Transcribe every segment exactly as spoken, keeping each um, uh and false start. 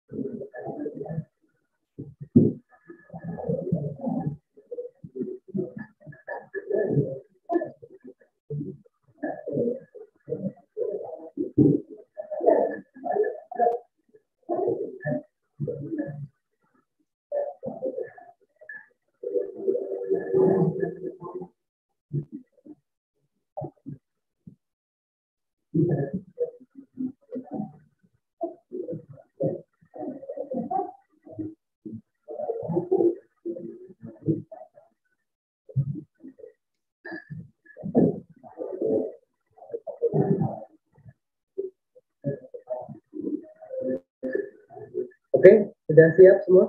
Oke, sudah siap semua?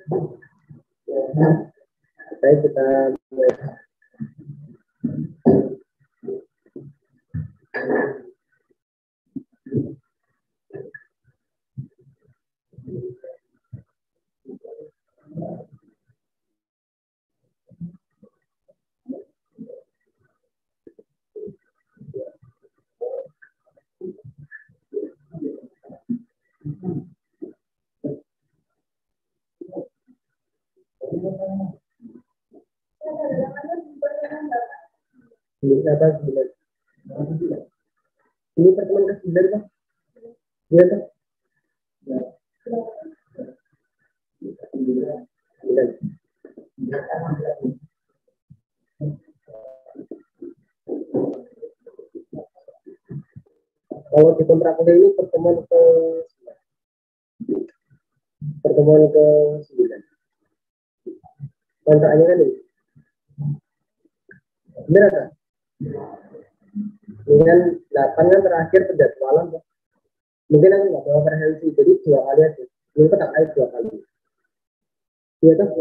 Baik, kita mulai. Ini apa sembilan? Ini pertemuan ke sembilan kan? Iya kan? Sembilan. Kalau di kontrak ini pertemuan ke pertemuan ke sembilan. Kontraknya kan ini. Benar kan? Dengan delapan kan terakhir penjadwalan ya. Mungkin aku nggak bawa presensi, jadi dua kali aja. Ini tak kali dua kali. Iya kan?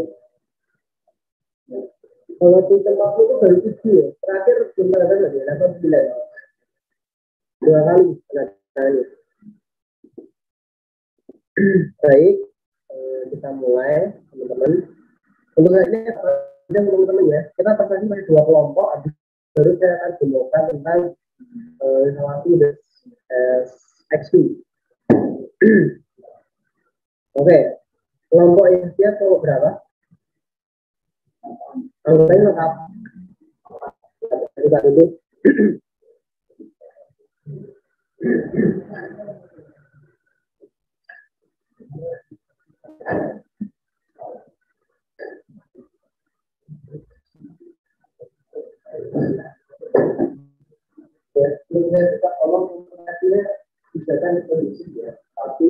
Kalau di tempat itu baru tujuh ya. Terakhir belum ada lagi, delapan sembilan. Dua kali penjadwalan. Baik, kita mulai teman-teman. Untuk saat ini teman-teman ya, kita terbagi pada dua kelompok. Baru saya akan demokan tentang isolasi dan X P. Oke, kelompok yang siap kelompok berapa? Anggotanya lengkap. Kita dulu. Ya, sebenarnya kita tolong informasinya disediakan di kondisi ya, tapi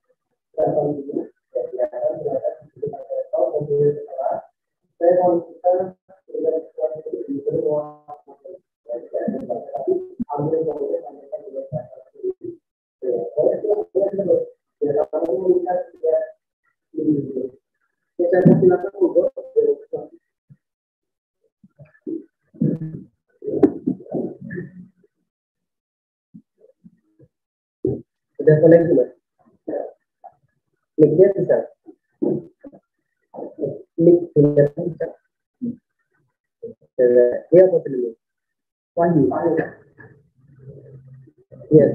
saya Sudah koneksi mas? Mic-nya bisa? Mic-nya bisa? Dia apa dulu? Wahyu. Yes.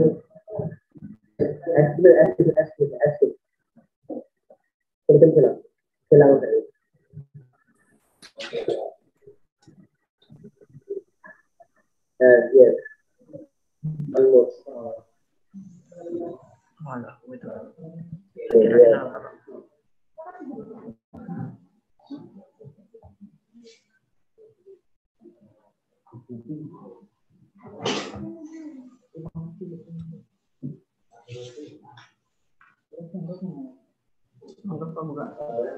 Explain, explain, explain, explain. Mungkin bilang, bilang tadi. Uh, yes. Almost. Mana? Itu. Yeah. Anggap kamu enggak?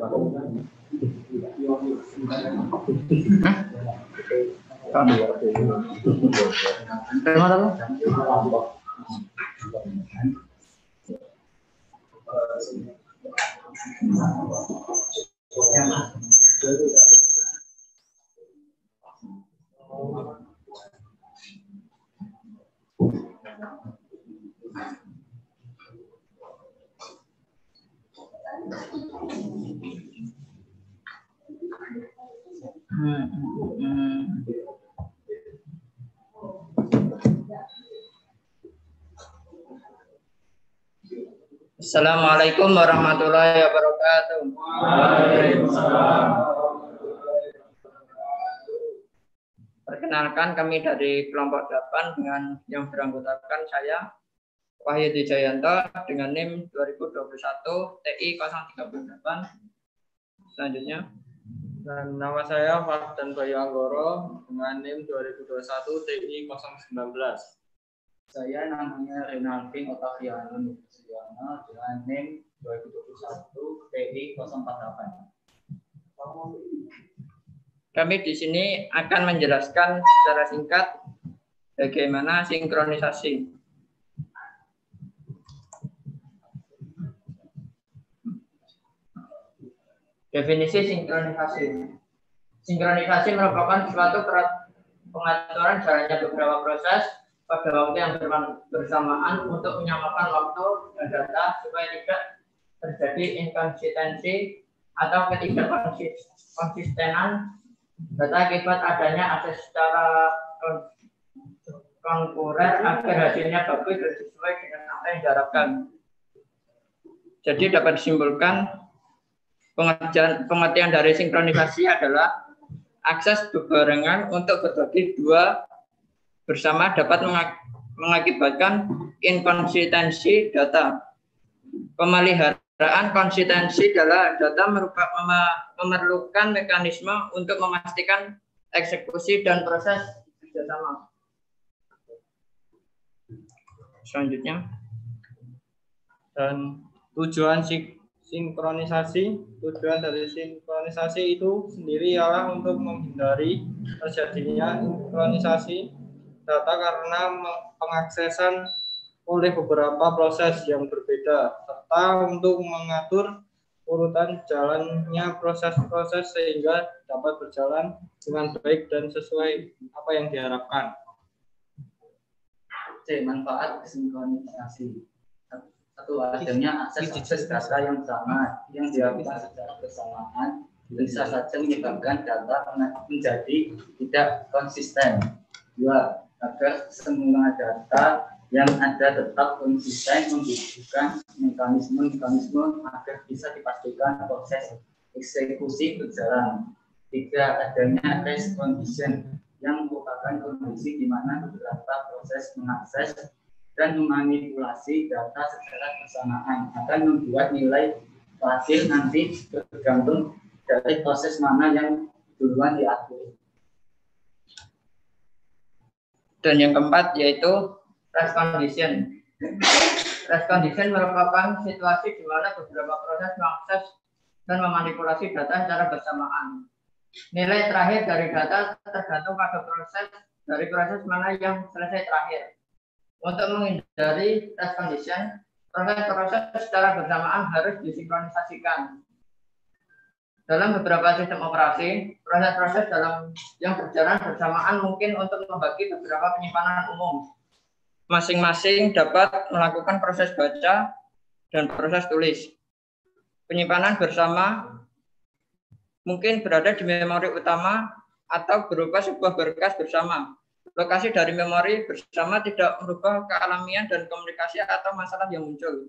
Terima kasih. Hmm, hmm. Assalamualaikum warahmatullahi wabarakatuh. Waalaikumsalam. Perkenalkan, kami dari kelompok delapan dengan yang beranggotakan saya Wahyu Jayanto dengan NIM dua ribu dua puluh satu T I nol tiga delapan. Selanjutnya, dan nama saya Fardan Bayu Anggoro dengan NIM dua ribu dua puluh satu T I nol satu sembilan. saya namanya Renaldi Otaviano Nusyono dengan NIM dua ribu dua puluh satu T I nol empat delapan. Kami di sini akan menjelaskan secara singkat bagaimana sinkronisasi. Definisi sinkronisasi. Sinkronisasi merupakan suatu pengaturan jalannya beberapa proses pada waktu yang bersamaan untuk menyamakan waktu dan data supaya tidak terjadi inkonsistensi atau ketidakkonsistenan data akibat adanya akses secara konkuren agar hasilnya bagus dan sesuai dengan apa yang diharapkan. Jadi dapat disimpulkan pengertian, pengertian dari sinkronisasi adalah akses bebarengan untuk berbagi dua bersama dapat mengakibatkan inkonsistensi data. Pemeliharaan konsistensi adalah data memerlukan mekanisme untuk memastikan eksekusi dan proses kerjasama. Selanjutnya, dan tujuan sinkronisasi, tujuan dari sinkronisasi itu sendiri ialah untuk menghindari terjadinya sinkronisasi data karena pengaksesan oleh beberapa proses yang berbeda, serta untuk mengatur urutan jalannya proses-proses sehingga dapat berjalan dengan baik dan sesuai apa yang diharapkan. C. Manfaat sinkronisasi. Satu, adanya akses data yang sama yang dilakukan secara bersamaan bisa saja menyebabkan data menjadi tidak konsisten. Dua, agar semua data yang ada tetap konsisten membutuhkan mekanisme-mekanisme agar bisa dipastikan proses eksekusi berjalan. Tiga, adanya race condition yang merupakan kondisi di mana beberapa proses mengakses dan memanipulasi data secara bersamaan akan membuat nilai hasil nanti bergantung dari proses mana yang duluan diatur. Dan yang keempat yaitu race condition. Race condition merupakan situasi di mana beberapa proses mengakses dan memanipulasi data secara bersamaan. Nilai terakhir dari data tergantung pada proses dari proses mana yang selesai terakhir. Untuk menghindari test condition, proses-proses secara bersamaan harus disinkronisasikan. Dalam beberapa sistem operasi, proses-proses dalam yang berjalan bersamaan mungkin untuk membagi beberapa penyimpanan umum. Masing-masing dapat melakukan proses baca dan proses tulis. Penyimpanan bersama mungkin berada di memori utama atau berupa sebuah berkas bersama. Lokasi dari memori bersama tidak merubah kealamian dan komunikasi atau masalah yang muncul.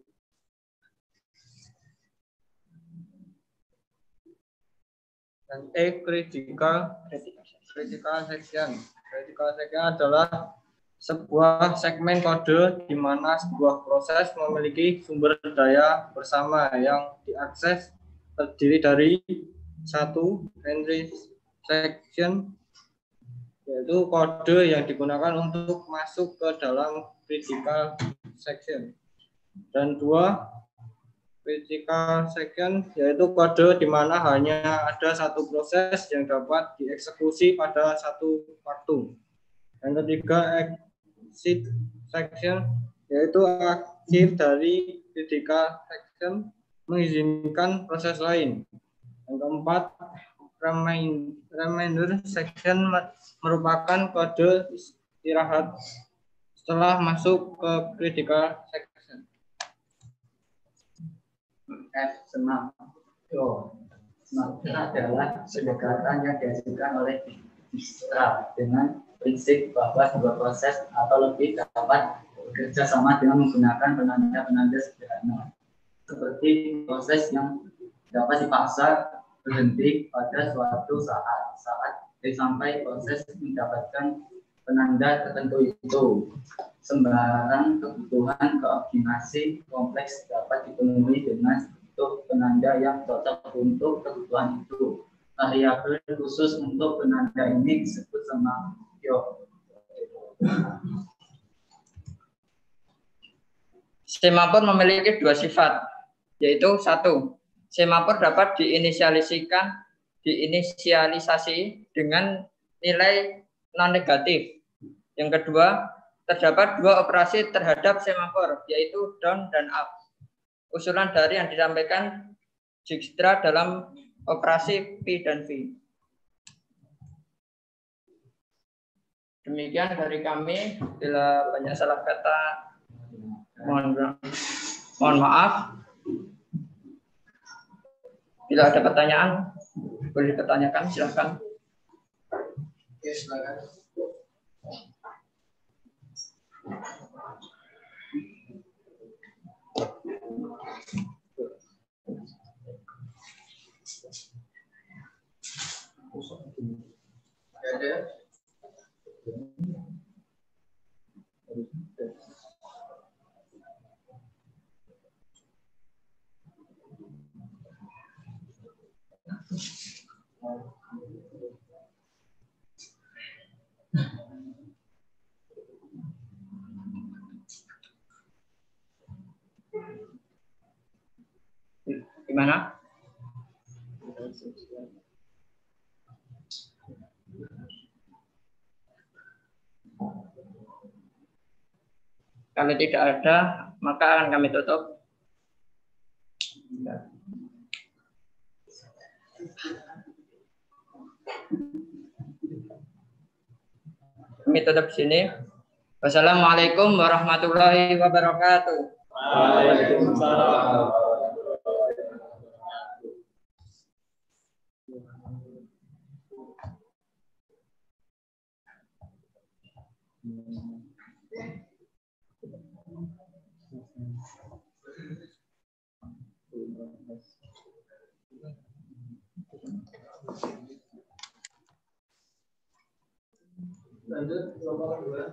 Dan E, critical, critical section. Critical section adalah sebuah segmen kode di mana sebuah proses memiliki sumber daya bersama yang diakses terdiri dari satu entry section, yaitu kode yang digunakan untuk masuk ke dalam critical section, dan dua critical section, yaitu kode di mana hanya ada satu proses yang dapat dieksekusi pada satu waktu. Yang ketiga, exit section, yaitu akhir dari critical section mengizinkan proses lain. Yang keempat, remainder section merupakan kode istirahat setelah masuk ke critical section. F senam. Oh, senam adalah pendekatan yang diajukan oleh Dijkstra dengan prinsip bahwa sebuah proses atau lebih dapat bekerja sama dengan menggunakan penanda-penanda sederhana, seperti proses yang dapat dipaksa berhenti pada suatu saat saat sampai proses mendapatkan penanda tertentu itu. Sembarang kebutuhan koordinasi kompleks dapat dipenuhi dengan bentuk penanda yang cocok untuk kebutuhan itu. Variabel khusus untuk penanda ini disebut semafor. Semafor memiliki dua sifat, yaitu satu, semafor dapat diinisialisasikan, diinisialisasi dengan nilai non negatif. Yang kedua, terdapat dua operasi terhadap semafor, yaitu down dan up. Usulan dari yang disampaikan Dijkstra dalam operasi P dan V. Demikian dari kami. Bila banyak salah kata, mohon, mohon maaf. Bila ada pertanyaan, boleh dipertanyakan, silahkan. Ya, silakan. Ada. Gimana? Kalau tidak ada, maka akan kami tutup. Kami tutup di sini. Wassalamualaikum warahmatullahi wabarakatuh. Waalaikumsalam. Lanjut nomor dua.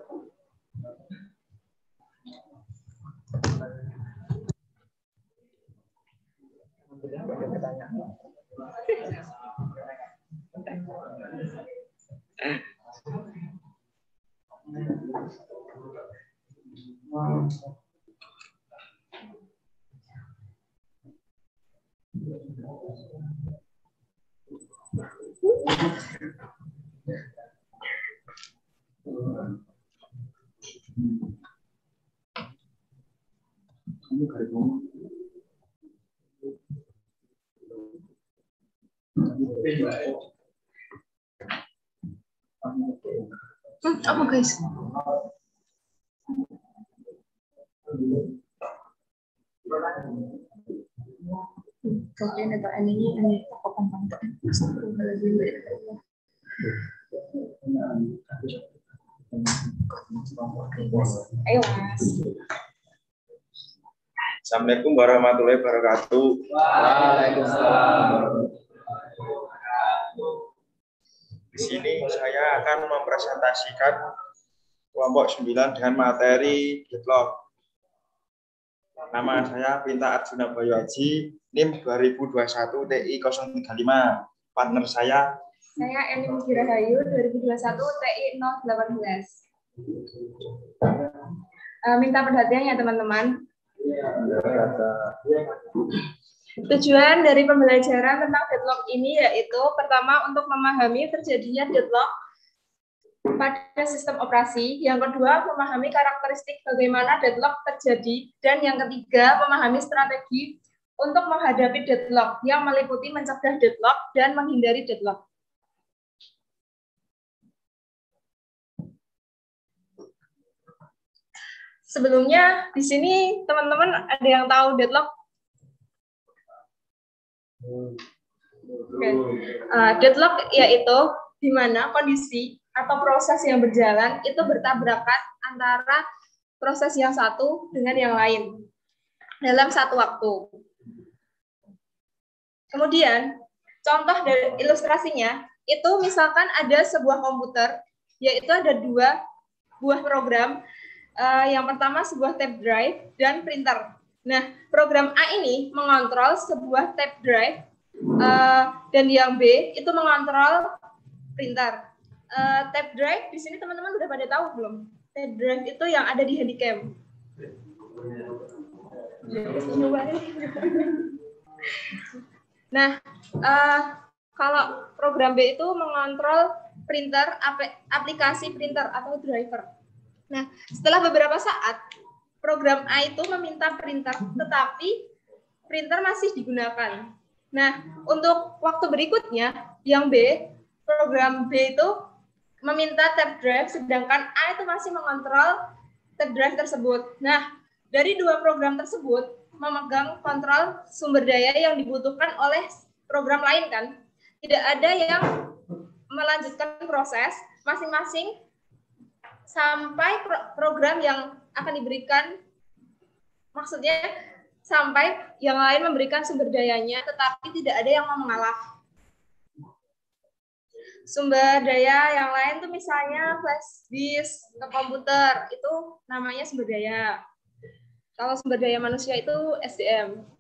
Wow. Hmm, apa guys? Oke, neta ini ini apa komponen? Ayo mas. Assalamualaikum warahmatullahi wabarakatuh. Waalaikumsalam. Di sini saya akan mempresentasikan kelompok sembilan dengan materi deadlock. Nama saya Pinta Arjuna Bayu Haji, N I M dua ribu dua puluh satu T I nol tiga lima. Partner saya Saya Eni Mugirahayu dua ribu dua puluh satu T I nol satu delapan. Uh, minta perhatian ya teman-teman. Tujuan dari pembelajaran tentang deadlock ini yaitu pertama untuk memahami terjadinya deadlock pada sistem operasi, yang kedua memahami karakteristik bagaimana deadlock terjadi, dan yang ketiga memahami strategi untuk menghadapi deadlock yang meliputi mencegah deadlock dan menghindari deadlock. Sebelumnya di sini teman-teman ada yang tahu deadlock? Okay. Uh, deadlock yaitu di mana kondisi atau proses yang berjalan itu bertabrakan antara proses yang satu dengan yang lain dalam satu waktu. Kemudian contoh dari ilustrasinya itu misalkan ada sebuah komputer, yaitu ada dua buah program. Uh, yang pertama sebuah tape drive dan printer. Nah, program A ini mengontrol sebuah tape drive uh, dan yang B itu mengontrol printer. Uh, tape drive di sini teman-teman udah pada tahu belum? Tape drive itu yang ada di handycam. Nah, uh, kalau program B itu mengontrol printer, aplikasi printer atau driver. Nah, setelah beberapa saat, program A itu meminta printer, tetapi printer masih digunakan. Nah, untuk waktu berikutnya, yang B, program B itu meminta tape drive, sedangkan A itu masih mengontrol tape drive tersebut. Nah, dari dua program tersebut, memegang kontrol sumber daya yang dibutuhkan oleh program lain kan. Tidak ada yang melanjutkan proses, masing-masing sampai program yang akan diberikan, maksudnya sampai yang lain memberikan sumber dayanya, tetapi tidak ada yang mau mengalah. Sumber daya yang lain tuh misalnya flash disk ke komputer, itu namanya sumber daya. Kalau sumber daya manusia itu S D M.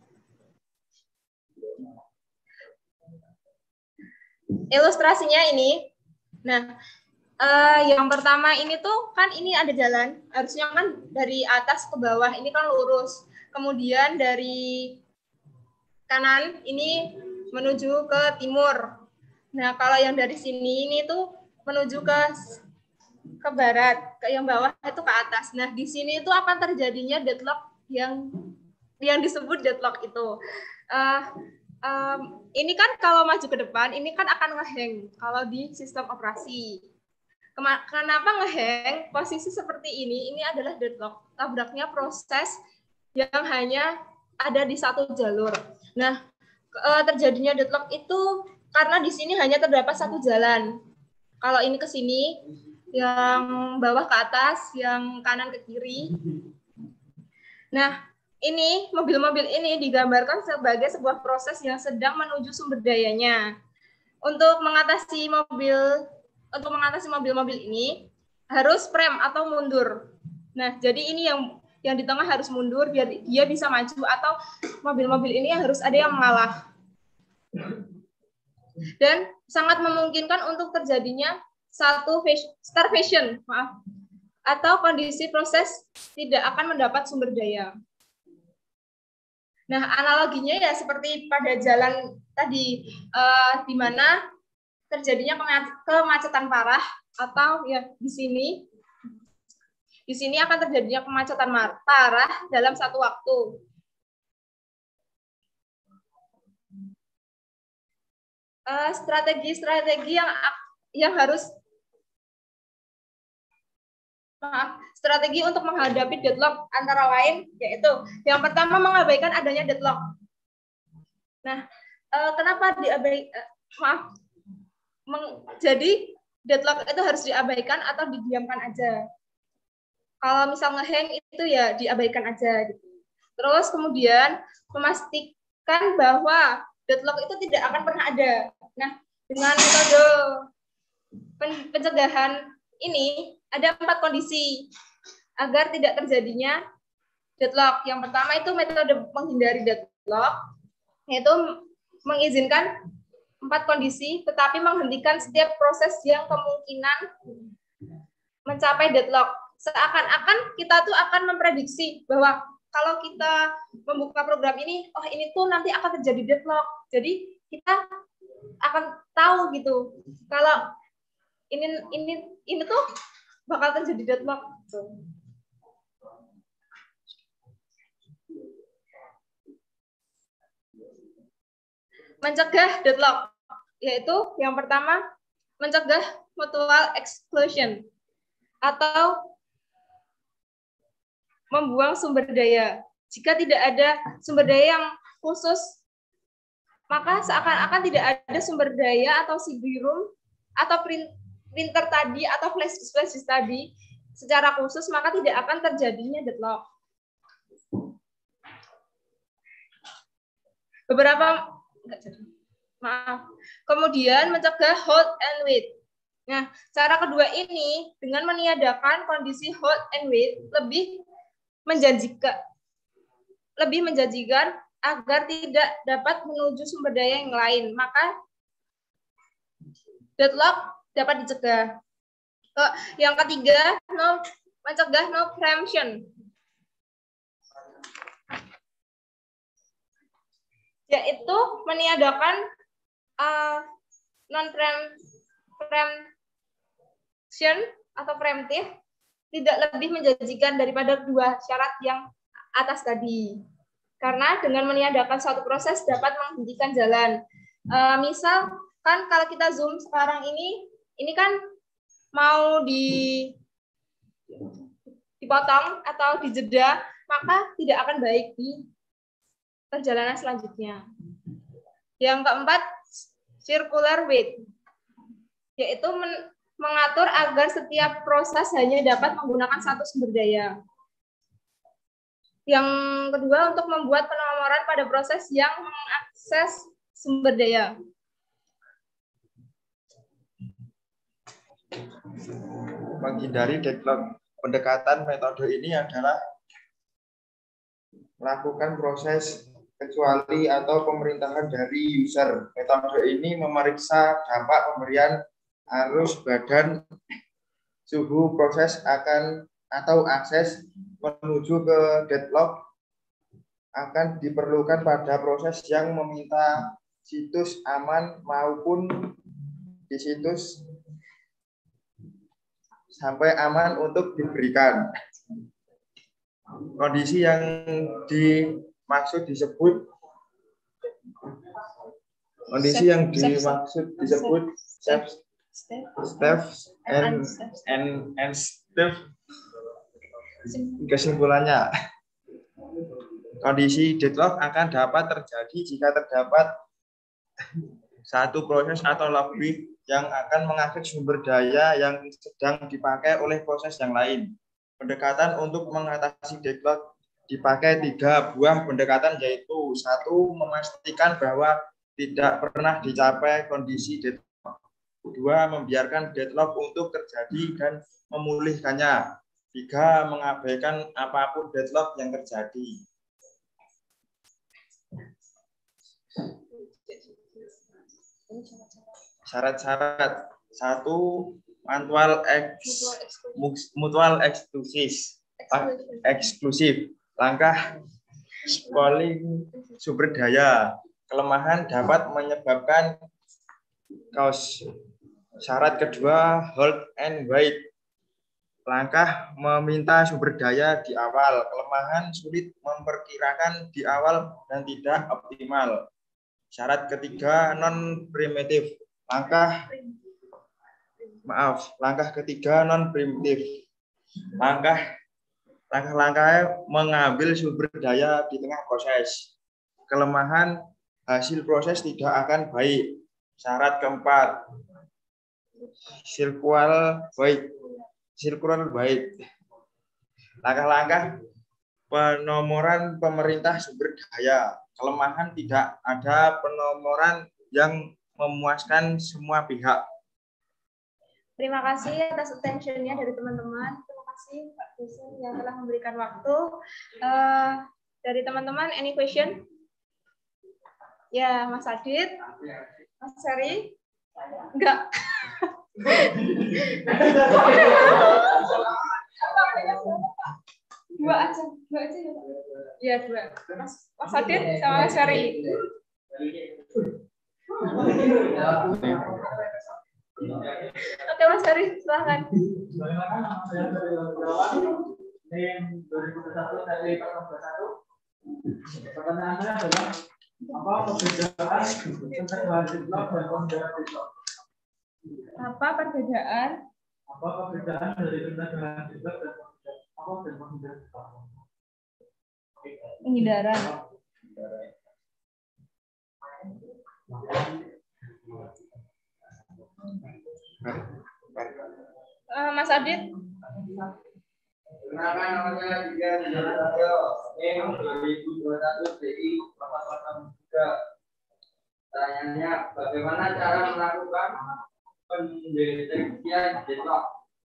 Ilustrasinya ini, nah, Uh, yang pertama ini tuh kan ini ada jalan, harusnya kan dari atas ke bawah ini kan lurus, kemudian dari kanan ini menuju ke timur. Nah, kalau yang dari sini ini tuh menuju ke ke barat, ke yang bawah itu ke atas. Nah, di sini itu akan terjadinya deadlock yang yang disebut deadlock itu. Uh, um, ini kan kalau maju ke depan ini kan akan ngehang kalau di sistem operasi. Kenapa ngehang? Posisi seperti ini, ini adalah deadlock. Tabraknya proses yang hanya ada di satu jalur. Nah, terjadinya deadlock itu karena di sini hanya terdapat satu jalan. Kalau ini ke sini, yang bawah ke atas, yang kanan ke kiri. Nah, ini mobil-mobil ini digambarkan sebagai sebuah proses yang sedang menuju sumber dayanya. Untuk mengatasi mobil Untuk mengatasi mobil-mobil ini harus rem atau mundur. Nah, jadi ini yang yang di tengah harus mundur biar dia bisa maju, atau mobil-mobil ini harus ada yang mengalah. Dan sangat memungkinkan untuk terjadinya satu starvation, maaf, atau kondisi proses tidak akan mendapat sumber daya. Nah, analoginya ya seperti pada jalan tadi, uh, di mana terjadinya kemacetan parah, atau ya di sini di sini akan terjadinya kemacetan parah dalam satu waktu. Strategi-strategi uh, yang yang harus maaf, strategi untuk menghadapi deadlock antara lain yaitu yang pertama mengabaikan adanya deadlock. Nah, eh, kenapa diabaikan? Eh, maaf, meng, jadi deadlock itu harus diabaikan atau didiamkan aja. Kalau misal ngehang itu ya diabaikan aja gitu. Terus kemudian memastikan bahwa deadlock itu tidak akan pernah ada. Nah, dengan metode pencegahan ini ada empat kondisi agar tidak terjadinya deadlock. Yang pertama itu metode menghindari deadlock, yaitu mengizinkan empat kondisi, tetapi menghentikan setiap proses yang kemungkinan mencapai deadlock. Seakan-akan kita tuh akan memprediksi bahwa kalau kita membuka program ini, oh ini tuh nanti akan terjadi deadlock. Jadi kita akan tahu gitu kalau ini ini ini tuh bakal terjadi deadlock. Mencegah deadlock, yaitu yang pertama mencegah mutual exclusion atau membuang sumber daya. Jika tidak ada sumber daya yang khusus, maka seakan-akan tidak ada sumber daya atau C D room atau print printer tadi atau flash flash tadi secara khusus, maka tidak akan terjadinya deadlock. Beberapa maaf. Kemudian mencegah hold and wait. Nah, cara kedua ini dengan meniadakan kondisi hold and wait lebih menjanjikan lebih menjanjikan agar tidak dapat menuju sumber daya yang lain, maka deadlock dapat dicegah. Oh, yang ketiga, no, mencegah no preemption, yaitu meniadakan uh, non preemption atau preemptif tidak lebih menjanjikan daripada dua syarat yang atas tadi. Karena dengan meniadakan suatu proses dapat menghentikan jalan. Uh, misal kan kalau kita zoom sekarang ini, ini kan mau di dipotong atau dijeda, maka tidak akan baik di perjalanan selanjutnya. Yang keempat, circular wait, yaitu men mengatur agar setiap proses hanya dapat menggunakan satu sumber daya. Yang kedua, untuk membuat penomoran pada proses yang mengakses sumber daya. Menghindari deadlock. Pendekatan metode ini adalah melakukan proses kecuali atau pemerintahan dari user. Metode ini memeriksa dampak pemberian arus badan suhu proses akan atau akses menuju ke deadlock akan diperlukan pada proses yang meminta situs aman maupun di situs sampai aman untuk diberikan. Kondisi yang dimaksud disebut kondisi yang dimaksud disebut steps steps and and and steps. Kesimpulannya, kondisi deadlock akan dapat terjadi jika terdapat satu proses atau lebih yang akan mengakses sumber daya yang sedang dipakai oleh proses yang lain. Pendekatan untuk mengatasi deadlock dipakai tiga buah pendekatan, yaitu satu, memastikan bahwa tidak pernah dicapai kondisi deadlock. Dua, membiarkan deadlock untuk terjadi dan memulihkannya. Tiga, mengabaikan apapun deadlock yang terjadi. Syarat-syarat. Satu, mutual ex, mutual eksklusif. Eksklusif. Langkah spoiling sumber daya. Kelemahan dapat menyebabkan chaos. Syarat kedua, hold and wait. Langkah meminta sumber daya di awal. Kelemahan sulit memperkirakan di awal dan tidak optimal. Syarat ketiga, non primitif. Langkah maaf, langkah ketiga non primitif. langkah langkah-langkah mengambil sumber daya di tengah proses. Kelemahan hasil proses tidak akan baik. Syarat keempat, sirkual baik. Sirkual baik. Langkah-langkah penomoran pemerintah sumber daya. Kelemahan tidak ada penomoran yang memuaskan semua pihak. Terima kasih atas attention-nya dari teman-teman. Terima kasih Pak dosen yang telah memberikan waktu. Uh, dari teman-teman, any question? Ya, Mas Adit, Mas Seri, enggak. Dua aja, dua aja ya Pak. Ya dua. Mas, Mas Adit sama Mas Seri. Oke Mas Seri, silahkan. Pertanyaannya adalah apa perbedaan pencegahan deadlock dan pengendalian deadlock? Apa perbedaan? Apa perbedaan dari pencegahan deadlock dan apa dan pengendalian deadlock? Penghindaran. Uh, Mas Adit. Kenalkan namanya Tiga Diantaranya M dua ribu dua puluh satu D I empat delapan tiga. Pertanyaannya, bagaimana cara melakukan pendeteksian deadlock?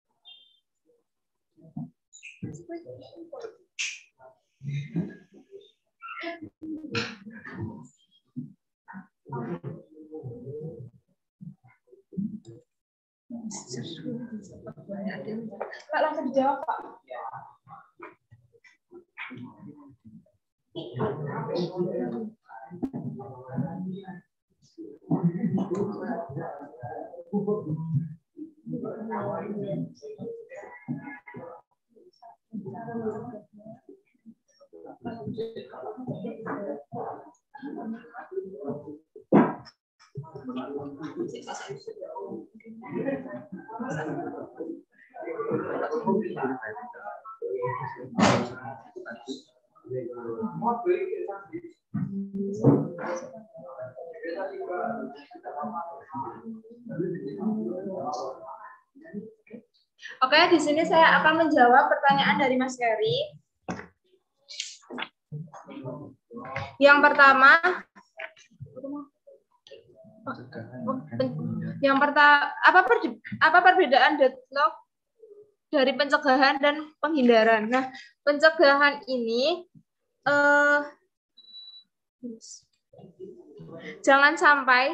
Pak, langsung dijawab, Pak. Oke, di sini saya akan menjawab pertanyaan dari Mas Ferry. Yang pertama, yang pertama, apa per, apa perbedaan deadlock dari pencegahan dan penghindaran? Nah, pencegahan ini eh, jangan sampai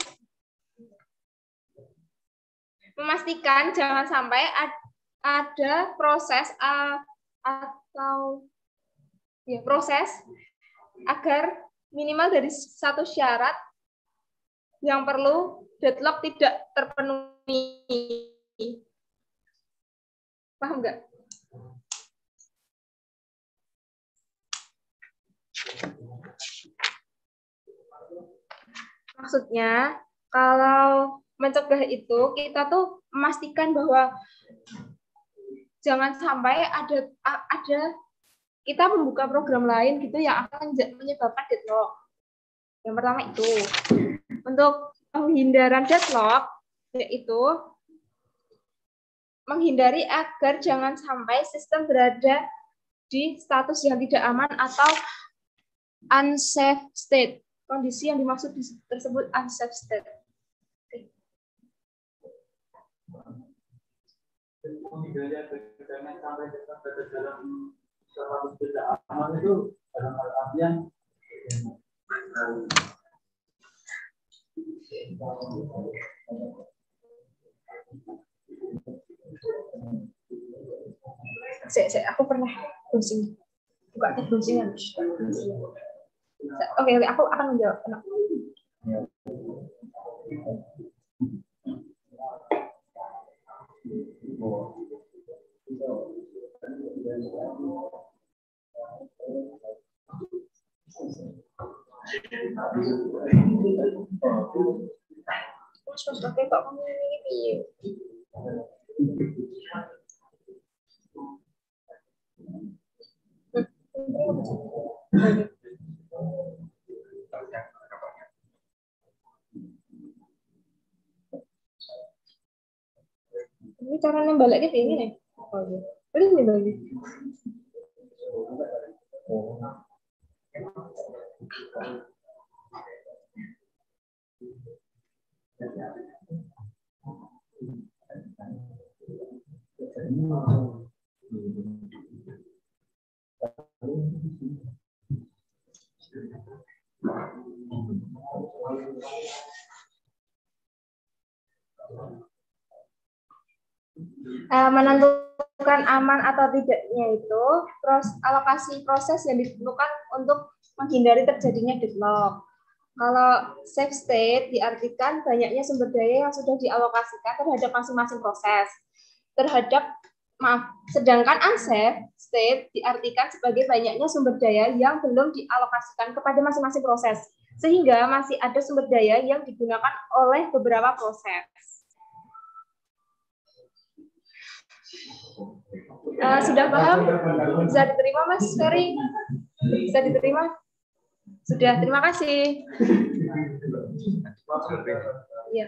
memastikan jangan sampai ada proses uh, atau ya proses agar minimal dari satu syarat yang perlu deadlock tidak terpenuhi. Paham nggak? Maksudnya kalau mencegah itu kita tuh memastikan bahwa jangan sampai ada ada kita membuka program lain gitu yang akan menyebabkan deadlock. Yang pertama itu. Untuk penghindaran deadlock yaitu menghindari agar jangan sampai sistem berada di status yang tidak aman atau unsafe state. Kondisi yang dimaksud tersebut unsafe state. Menghindari jangan sampai kita berada dalam status tidak aman itu dalam artian Saya, saya, aku pernah browsing, buka tab browsingan. Oke, oke, aku akan menjawab. Mas, mas, oke, kok kamu ini piye? Ini caranya baliknya kayak gini. Oh, iya. Ini bagi. Uh, menentukan aman atau tidaknya itu pros, alokasi proses yang ditentukan untuk menghindari terjadinya deadlock. Kalau safe state diartikan banyaknya sumber daya yang sudah dialokasikan terhadap masing-masing proses. Terhadap maaf, sedangkan unsafe state diartikan sebagai banyaknya sumber daya yang belum dialokasikan kepada masing-masing proses, sehingga masih ada sumber daya yang digunakan oleh beberapa proses. Uh, sudah paham? Bisa diterima, Mas Ferry? Bisa diterima? Sudah, terima kasih. Ya.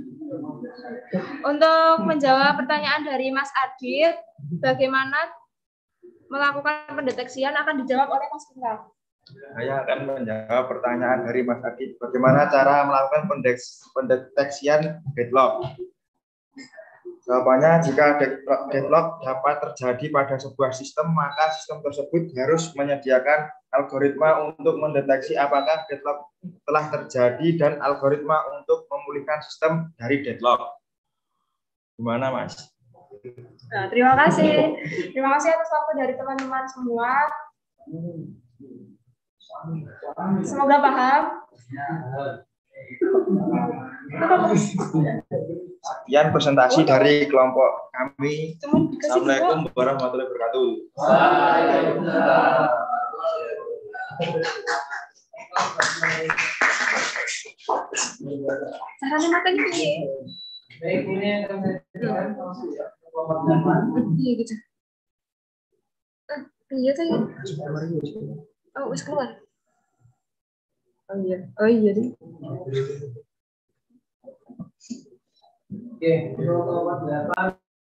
Untuk menjawab pertanyaan dari Mas Adit, bagaimana melakukan pendeteksian akan dijawab oleh Mas Pintar. Saya akan menjawab pertanyaan dari Mas Adit. Bagaimana cara melakukan pendeteksian deadlock? Jawabannya, jika deadlock dapat terjadi pada sebuah sistem, maka sistem tersebut harus menyediakan algoritma untuk mendeteksi apakah deadlock telah terjadi dan algoritma untuk memulihkan sistem dari deadlock. Gimana, Mas? Nah, terima kasih. Terima kasih atas waktu dari teman-teman semua. Semoga paham. Sekian presentasi dari kelompok kami. Assalamualaikum warahmatullahi wabarakatuh. Caranya matanya ini. Iya gitu. Iya tadi. Oh, wis keluar. Oh iya. Oh iya deh. Oke, nomor delapan.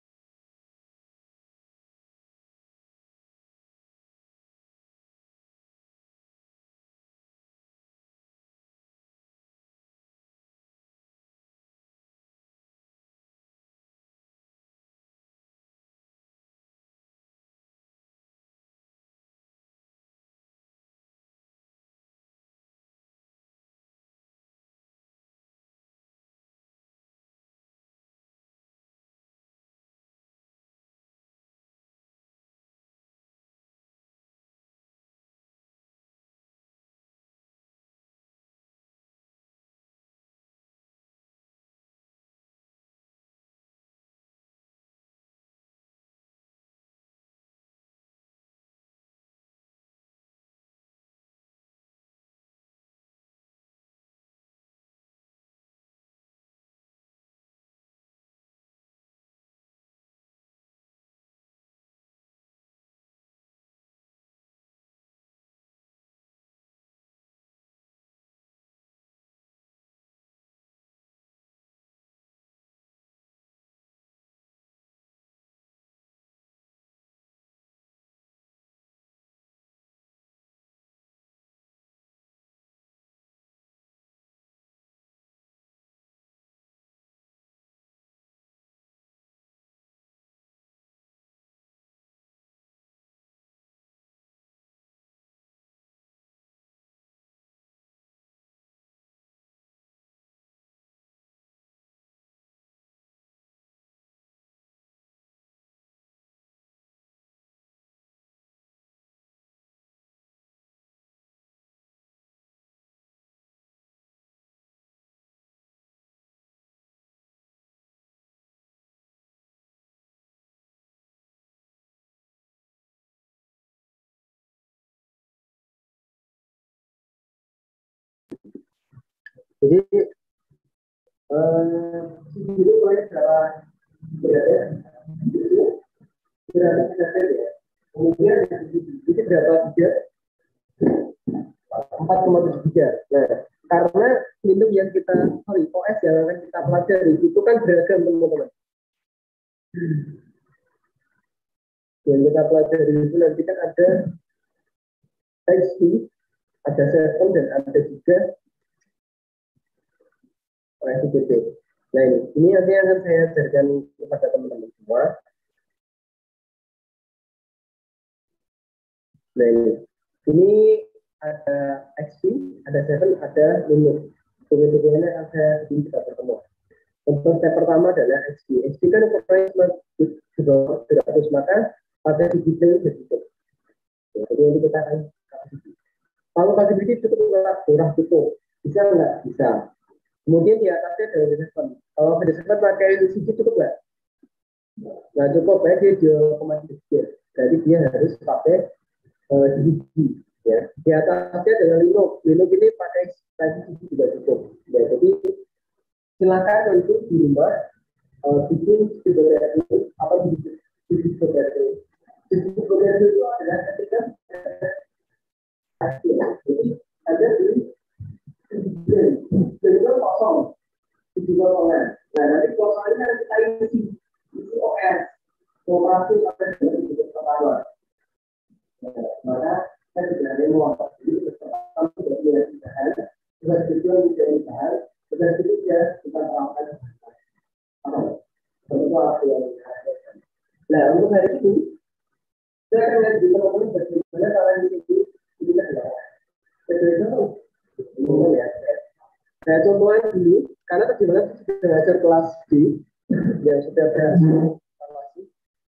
Jadi eh ini boleh berapa berada berada berada ya kemudian ini berapa juga empat koma tujuh giga. Nah, karena Linux yang kita, sorry, O S yang akan kita pelajari itu kan beragam teman-teman. Yang kita pelajari itu nanti kan ada X P, ada tujuh dan ada juga O S I P T. Nah ini, ini nanti akan saya ajarkan kepada teman-teman semua. Nah ini, ini ada X P, ada tujuh, ada Linux. Kemudian ada ini kita pertemuan. Untuk step pertama adalah X P. X P kan ukurannya dua ratus, maka pada digital jadi cukup. Jadi nanti kita akan kalau facility cukup nggak, murah cukup, bisa nggak? Bisa. Kemudian di atasnya ada desain. Kalau desain pakai C G cukup nggak? Nggak cukup, ya dia dua koma tiga. Jadi dia harus pakai uh, C G. Ya. Di atasnya ada Linux. Linux ini pakai C G juga cukup. Ya, jadi silakan nanti di rumah uh, bikin tutorial itu apa bikin tutorial itu. Tutorial itu adalah ketika jadi ada di tujuan kosong, tujuan online. Nah nanti kosong ini harus kita isi, isi O S, operasi sampai dengan tujuan pertama. Maka saya tidak ada mau apa jadi pertama tidak ada usaha, sudah tujuan tidak usaha, sudah ketiga kita melakukan apa? Tentu apa yang kita lakukan. Nah untuk hari ini saya akan lihat di teman-teman bagaimana cara ini tidak ada. Ya. Saya contohnya dulu, karena tadi malam sudah belajar kelas D, ya sudah belajar evaluasi.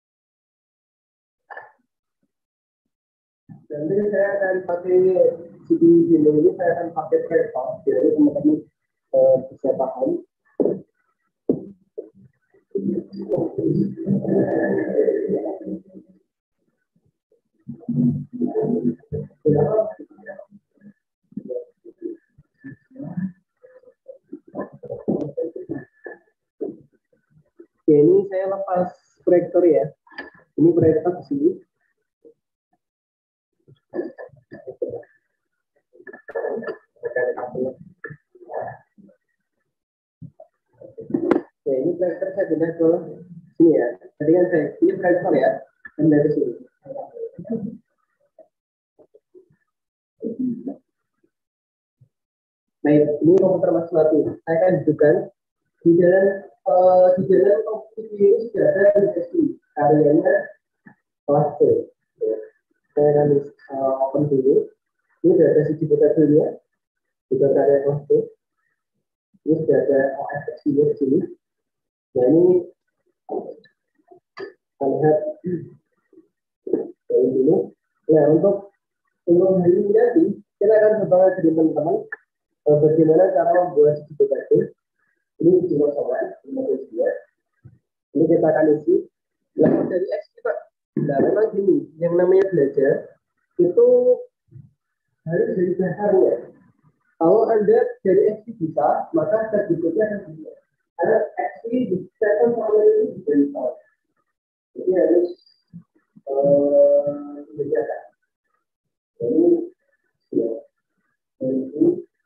Dan ini saya akan pakai C D ini, saya akan pakai kereta, jadi teman-teman uh, bisa paham. Oke, ini saya lepas proyektor ya. Ini proyektor di sini. Oke, ini proyektor saya pindah ke sini ya. Tadi kan saya ini proyektor ya, dan dari sini. Baik, ini komputer masing-masing. Saya akan tunjukkan di dalam uh, di dalam komputer ini sudah ada aplikasi karyanya kelas C. Ya. Saya akan uh, open dulu. Ini sudah ada sisi buka-buka, juga karya kelas C. Ini sudah ada O S X di sini. Nah ini kita lihat dari dulu. Nah untuk untuk hari ini nanti kita akan coba dari teman-teman uh, bagaimana cara membuat sisi buka-buka. Ini cuma soal, ini kita akan isi. Lalu dari X kita, nah memang gini, yang namanya belajar itu harus dari dasarnya. Kalau Anda dari X bisa, maka step berikutnya akan bisa. Karena X di step pertama itu bisa bisa. Jadi harus dibedakan. Jadi ya, ini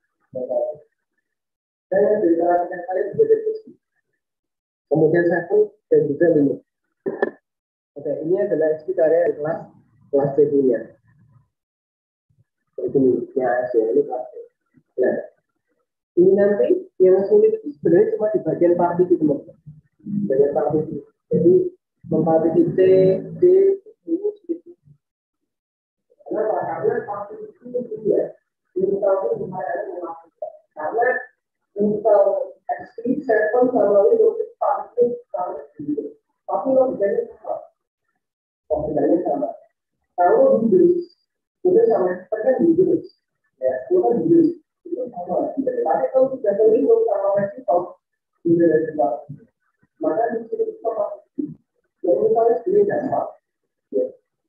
saya ceritakan kalian juga dari sini. Kemudian satu dan juga lima. Oke, ini adalah X P karya kelas kelas C nya. Ini ya, ini kelas C. Nah, ini nanti yang sulit itu sebenarnya cuma di bagian partisi teman-teman. Bagian partisi. Jadi mempartisi C, D, ini sulit. Kenapa? Karena partisi itu ya. Ini tahu lumayan melakukan. Karena untuk X P tujuh sama Linux pasti sama gitu. Tapi lo bedanya sama. Oh, bedanya sama. Kalau Windows itu sama kan Windows. Ya, itu kan Windows. Itu sama. Tapi kalau sudah ke Linux sama Microsoft tidak ada sebab. Maka di sini sama. Yang misalnya sendiri sama. Ya.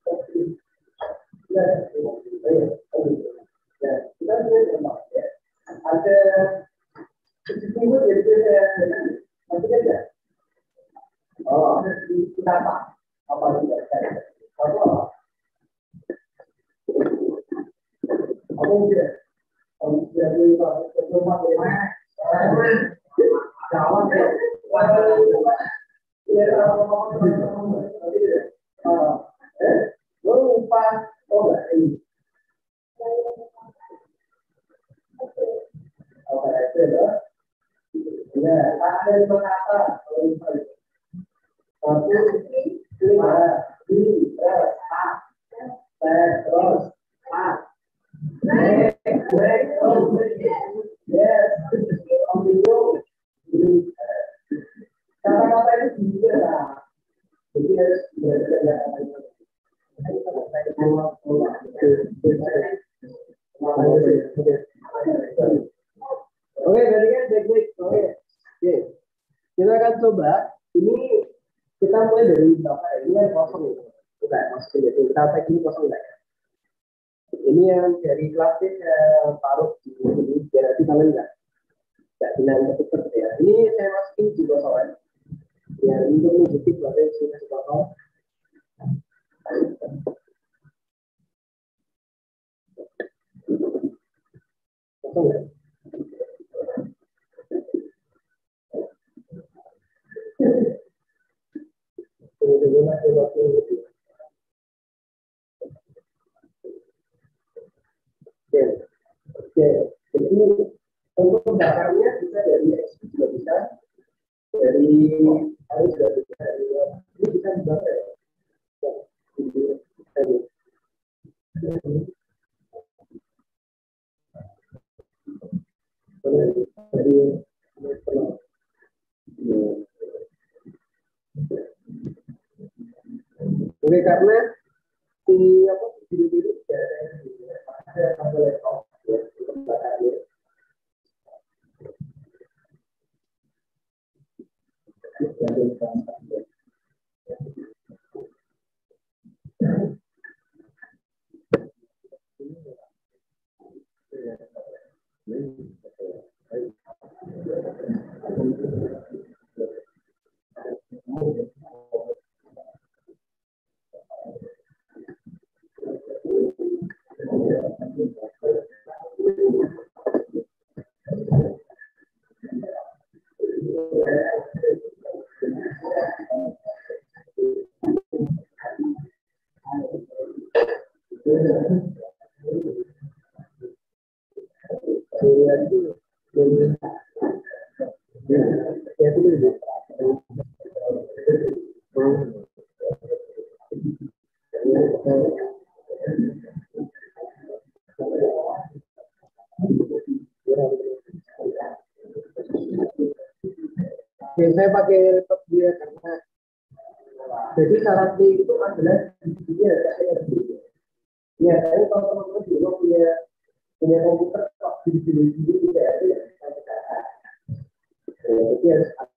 Ya, ya, kita sudah sama ya. Ada itu jadi saya masih aja. Oh, kita apa? Apa juga saya? Apa? Apa juga? Oke, tadi kan teknik. Oke, oke. Kita akan coba. Ini kita mulai dari berapa ya? Ini yang kosong itu. Kita masukin itu. Kita tag ini kosong enggak ya? Ini yang dari klasik eh, taruh di sini. Biar nanti kalian enggak enggak bilang betul ya. Ini saya masukin di kosongan. Ya, untuk menunjukin bahwa yang sudah kosong. Kosong ya? Oke, oke. Jadi untuk dasarnya bisa dari X P juga bisa, dari harus juga bisa dari ini bisa dibaca ya. Dari Oke, karena ini apa video-video ada ada laptop ya, saya pakai laptop dia karena jadi syaratnya itu adalah dia saya ya saya kalau teman-teman juga punya punya komputer kok di sini sendiri tidak ada jadi harus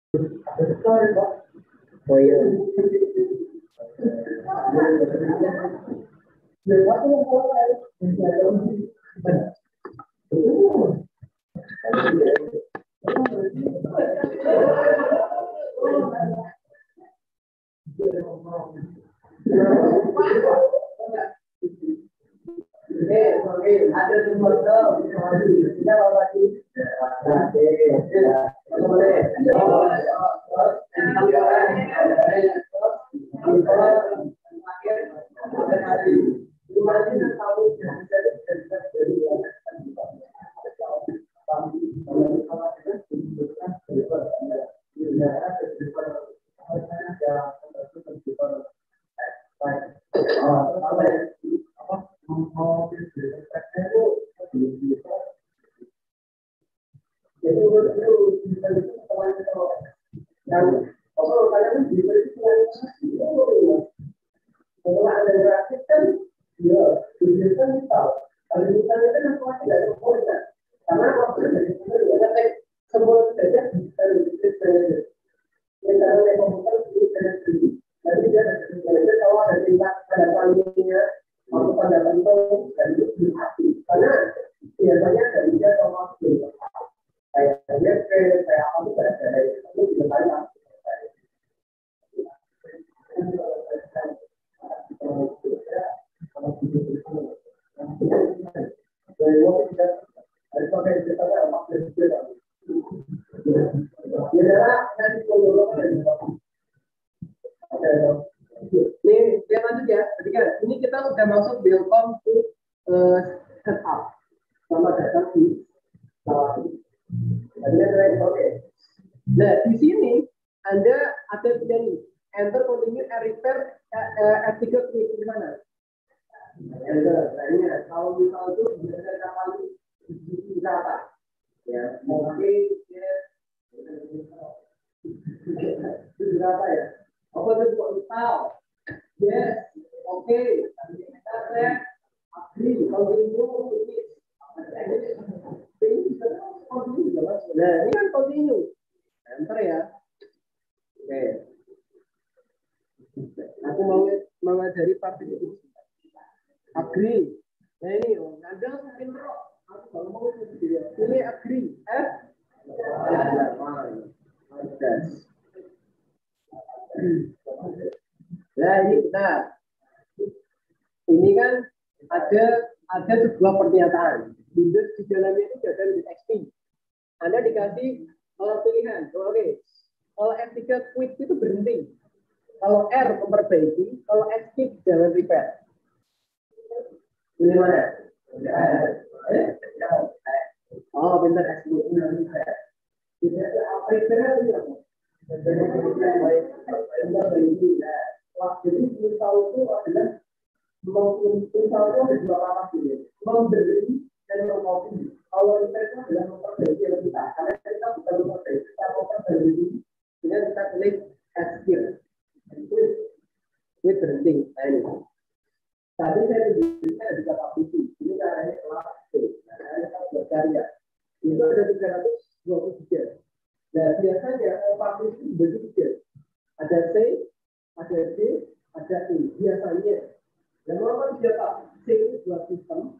Oh iya. Ada semua Ini lihat lanjut ya. Ketika ini kita sudah masuk welcome to uh, setup sama datang di bawah ini. Oke. Nah di sini Anda ada pilihan enter, continue, and repair artikel di mana? Enter. Nah ini kalau misal itu biasanya kapal di atas. Ya mungkin ya itu berapa ya? Apa itu kok tahu? Yes, oke. Kita saya agree. Kalau ini nah ini kan continue. Enter ya. Oke. Aku mau mengajari partisipi. Agree. Nah ini, Anda mungkin roh. Kalau mau ini agree. F. Nah ini benar. Ini kan ada ada sebuah pernyataan. Windows di dalamnya itu ada Windows X P. Anda dikasih uh, pilihan. Oke. Okay. Kalau F tiga quit itu berhenti. Kalau R memperbaiki, kalau escape jangan repair. Pilih mana? Oh, benar escape. Apa itu? Jadi misal itu adalah misal itu ada dua kata pilih, memberi dan memperbaiki. Kalau kita itu adalah memperbaiki lebih kita, karena kita bukan memperbaiki, kita memperbaiki dengan kita pilih escape. Ini berhenti. Nah ini. Tadi saya tunjukkan ada tiga partisi. Ini caranya kelas C. Caranya kita berkarya. Itu ada tiga ratus dua puluh tiga. Nah biasanya partisi dibagi tiga. Ada C, ada D, ada E. Biasanya. Dan memang siapa? C ini dua sistem.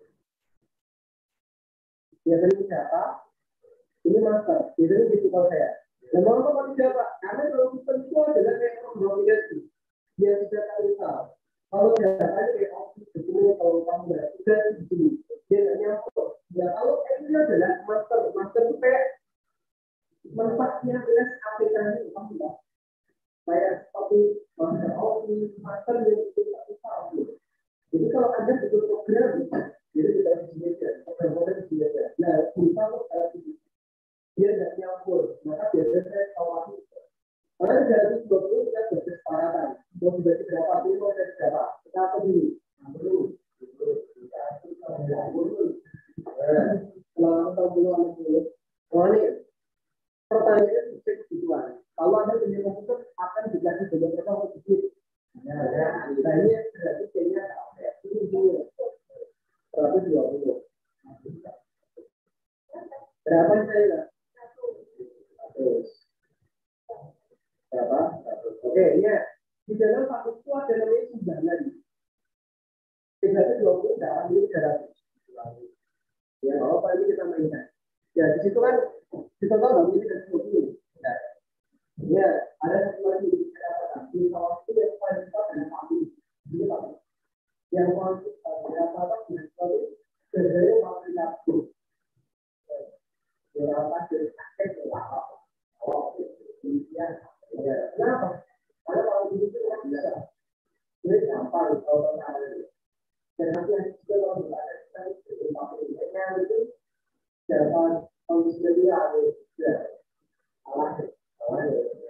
Biasanya siapa? Ini master. Biasanya gitu kalau saya. Dan memang siapa? Karena kalau sistem itu adalah kayak kombinasi. Dia tidak tahu. Kalau datanya kayak opsi sebetulnya kalau kamu nggak sudah di sini, dia nggak nyambung. Ya kalau ini adalah master, master itu kayak manfaatnya adalah aplikasi kamu nggak. Kayak seperti master opsi, master yang itu nggak tahu. Jadi kalau ada betul program, jadi kita di sini aja, program di sini aja. Nah, bisa lo kayak gitu. Dia nggak nyambung, maka biasanya saya awasi. Karena dari dua puluh kita berkesepakatan. Mau dibagi berapa ini mau ada berapa? Kita apa dulu? Dulu. Kalau tahu dulu anak dulu. Oh ini pertanyaannya cek tujuan. Kalau ada punya komputer akan dikasih dengan mereka untuk sedikit. Nah ini berarti kayaknya ini dulu. Seratus dua puluh. Berapa saya? Terus. Oke, ya. Di dalam satu itu ada namanya sumbangan. tiga ratus dua puluh dalam ini tiga ratus. Ya, apa ini kita mainkan. Ya, di situ kan kita tahu dalam ini tiga ratus dua puluh. Nah, ya, ada satu lagi di bawah itu yang paling besar dan paling ini apa? Yang paling berapa apa dengan sekali dari paling satu. Ya, apa dari sakit ke apa? Oh, kemudian ya, kenapa? Karena kalau di situ kan bisa. Ini gampang kalau ada. Dan nanti yang juga kalau berada kita itu pakai itu dapat kondisi dia ada ya alah alah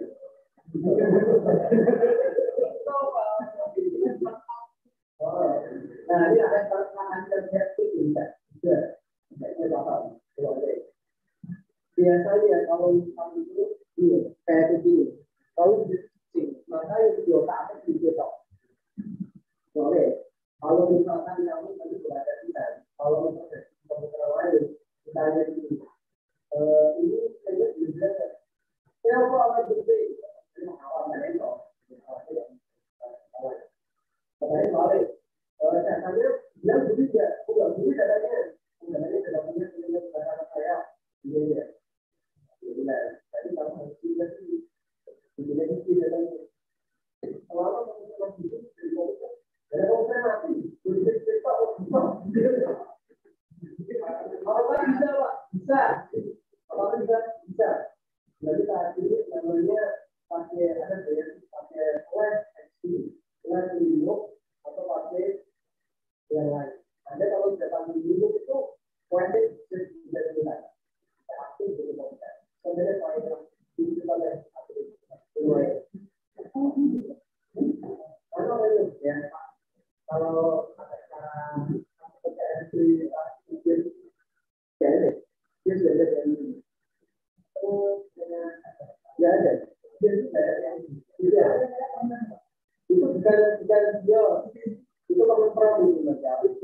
nah ini ada tantangan kerja itu juga juga biasanya kalau misalnya itu ini kayak begini kalau di sini maka itu juga akan dicetak boleh. Kalau misalkan kamu tadi berada di sana, kalau misalkan komputer lain, kita ada di sini. Ini saya juga, saya mau akan berbeda. Saya mau awal dari itu. Katanya balik. Katanya bilang berbeda. Udah berbeda katanya. Katanya tidak punya punya kata saya. Iya ya. Benar. Tadi kamu harus juga sih. Berbeda sih dalam. Kalau kamu masih hidup di komputer. Kalau saya mati, boleh cerita apa? Kalau kan bisa, Pak, bisa. Kalau kan bisa, bisa. Jadi saat ini namanya pakai ada ya, pakai flash X D, flash video, atau pakai yang lain. Ada kalau tidak pakai video itu, flash tidak digunakan. Pasti tidak digunakan. Sebenarnya saya itu pakai aplikasi. Karena itu ya. Kalau ada cara pekerjaan di mungkin jadi dia sudah ada dari ya ada dia sudah yang tidak itu bukan bukan dia itu kalau perlu itu macam itu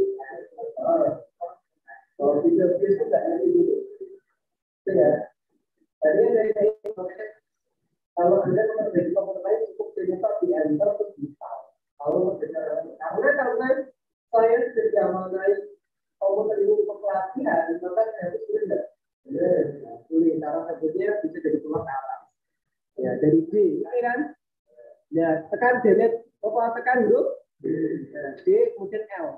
kalau tidak dia sudah ada itu ya tadi dari saya kalau anda mengerjakan komputer lain cukup ternyata diantar ke digital. Kalau karena karena saya sejak mengenai komputer ini untuk pelatihan, maka saya harus belajar. Sulit, cara sebutnya bisa dari pulang ke atas. Ya, dari D, ini kan? Ya, tekan delete, apa tekan dulu? D, kemudian L.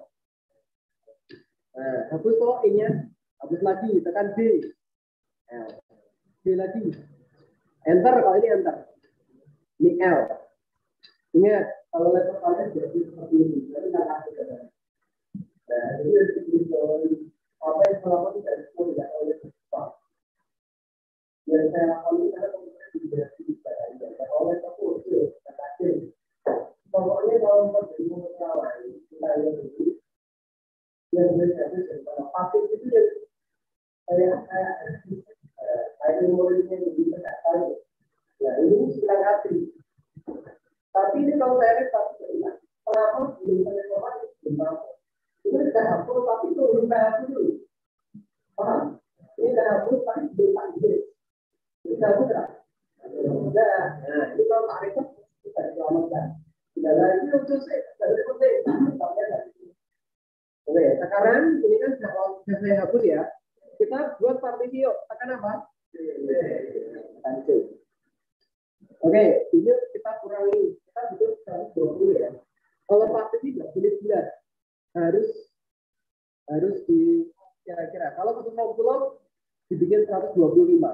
Nah, hapus kok ini, hapus lagi, tekan D. L. D lagi. Enter, kalau ini enter. Ini L. Ingat, kalau laptop kalian jadi seperti ini, jadi nggak ada kan? Nah, jadi dari apa yang selama tidak semua tidak oleh sebab. Yang saya lakukan ini karena kemudian tidak bisa tidak oleh sebab itu katakan. Pokoknya kalau menjadi masalah lain, kita yang ini yang berarti dari pasti itu yang saya saya saya mulainya lebih tidak tahu. Nah, ini silang hati. Tapi ini kalau saya lihat tapi tidak, kenapa belum saya coba belum tahu. Ini sudah hapus tapi itu belum saya hapus dulu. Paham? Ini sudah hapus tapi belum tak hapus. Ini sudah hapus tak? Sudah. Nah, ini kalau tak hapus kita selamatkan. Tidak lagi untuk saya dari penting. Oke, sekarang ini kan sudah saya hapus ya. Kita buat partisi yuk. Tekan apa? Tekan C. Oke, ini kita kurangi. Kita butuh seratus dua puluh ya. Kalau partisi tidak boleh bulat. Harus harus di kira-kira. Kalau seratus enam puluh dibikin seratus dua puluh lima.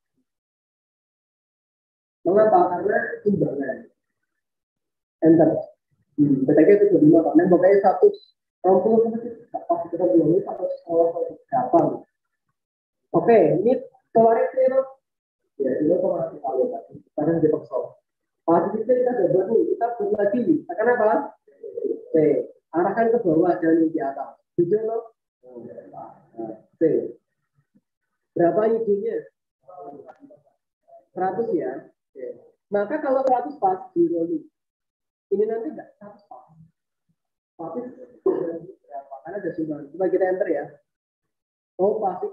Mengapa? Karena timbangan. Enter. Hmm, ketika itu dua puluh lima. Karena pokoknya seratus enam puluh pas kita belum ini seratus berapa? Oke, ini keluarin zero. Ya, itu kalau kita lihat sekarang di box. Partisi kita sudah buat nih, kita buat lagi. Tekan apa? C. Arahkan ke bawah dan di atas. Juga loh. C. Berapa hidungnya? seratus ya. Oke. Maka kalau seratus pas di rolling. Ini nanti enggak seratus pas. Tapi berapa? Karena ada sumbangan. Coba kita enter ya. Oh, pasti.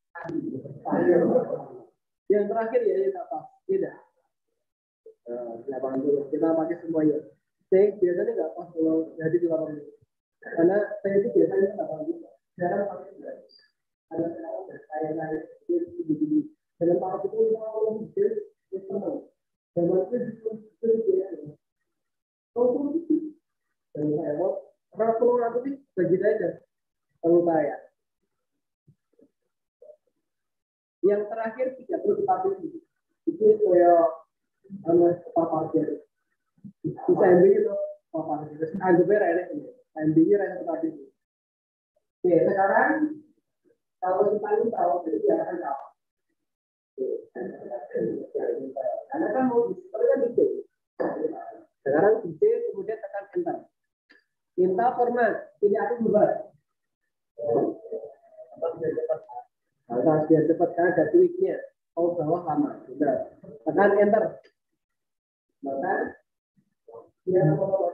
Yang terakhir ya, yang apa? Tidak. delapan puluh. Kita pakai semuanya. C biasanya nggak pas kalau jadi delapan puluh. Karena C itu biasanya delapan puluh. Jarang pakai sembilan. Ada sekarang saya naik begini. Dalam tahap itu lima puluh itu itu dan itu itu dia. Oh itu. Dan saya mau karena kalau aku sih bagi aja. Kalau saya. Yang terakhir tiga puluh tapi itu saya sama papa aja. Bisa ambil itu papa aja. Terus ambil rene ini. Ambil rene tadi. Oke, sekarang kalau kita ini tahu jadi jangan tahu. Karena kan mau kan bisa. Sekarang bisa kemudian tekan enter. Minta format. Ini aku berubah. Nah, biar cepat karena ada tweaknya. Oh, bawah lama. Sudah. Tekan enter. Maka dia mau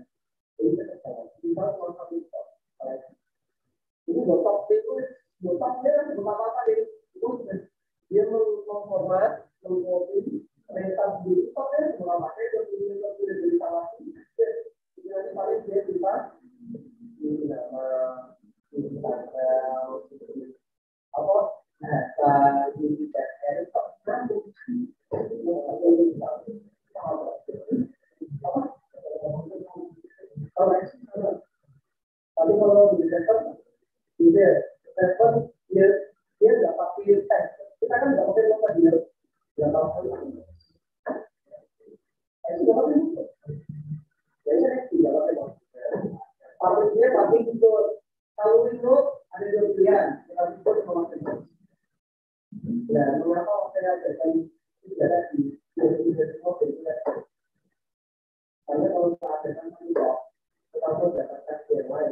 ini botok itu botoknya berapa apa ini? Itu dia memformat, mengcopy, mencetak di botoknya berapa pakai itu sudah jadi salah. Jadi paling dia bisa ini nama apa? Nah, ini dari tapi kalau di sektor dia sektor dia dia nggak pakai tes, kita kan nggak pakai apa dia nggak tahu apa itu itu apa itu jadi tidak pakai tapi dia pakai itu kalau itu ada dua pilihan kita bisa memakai nah mengapa saya ada tidak ada di di semua karena kalau saat datang tidak kita dapatkan yang lain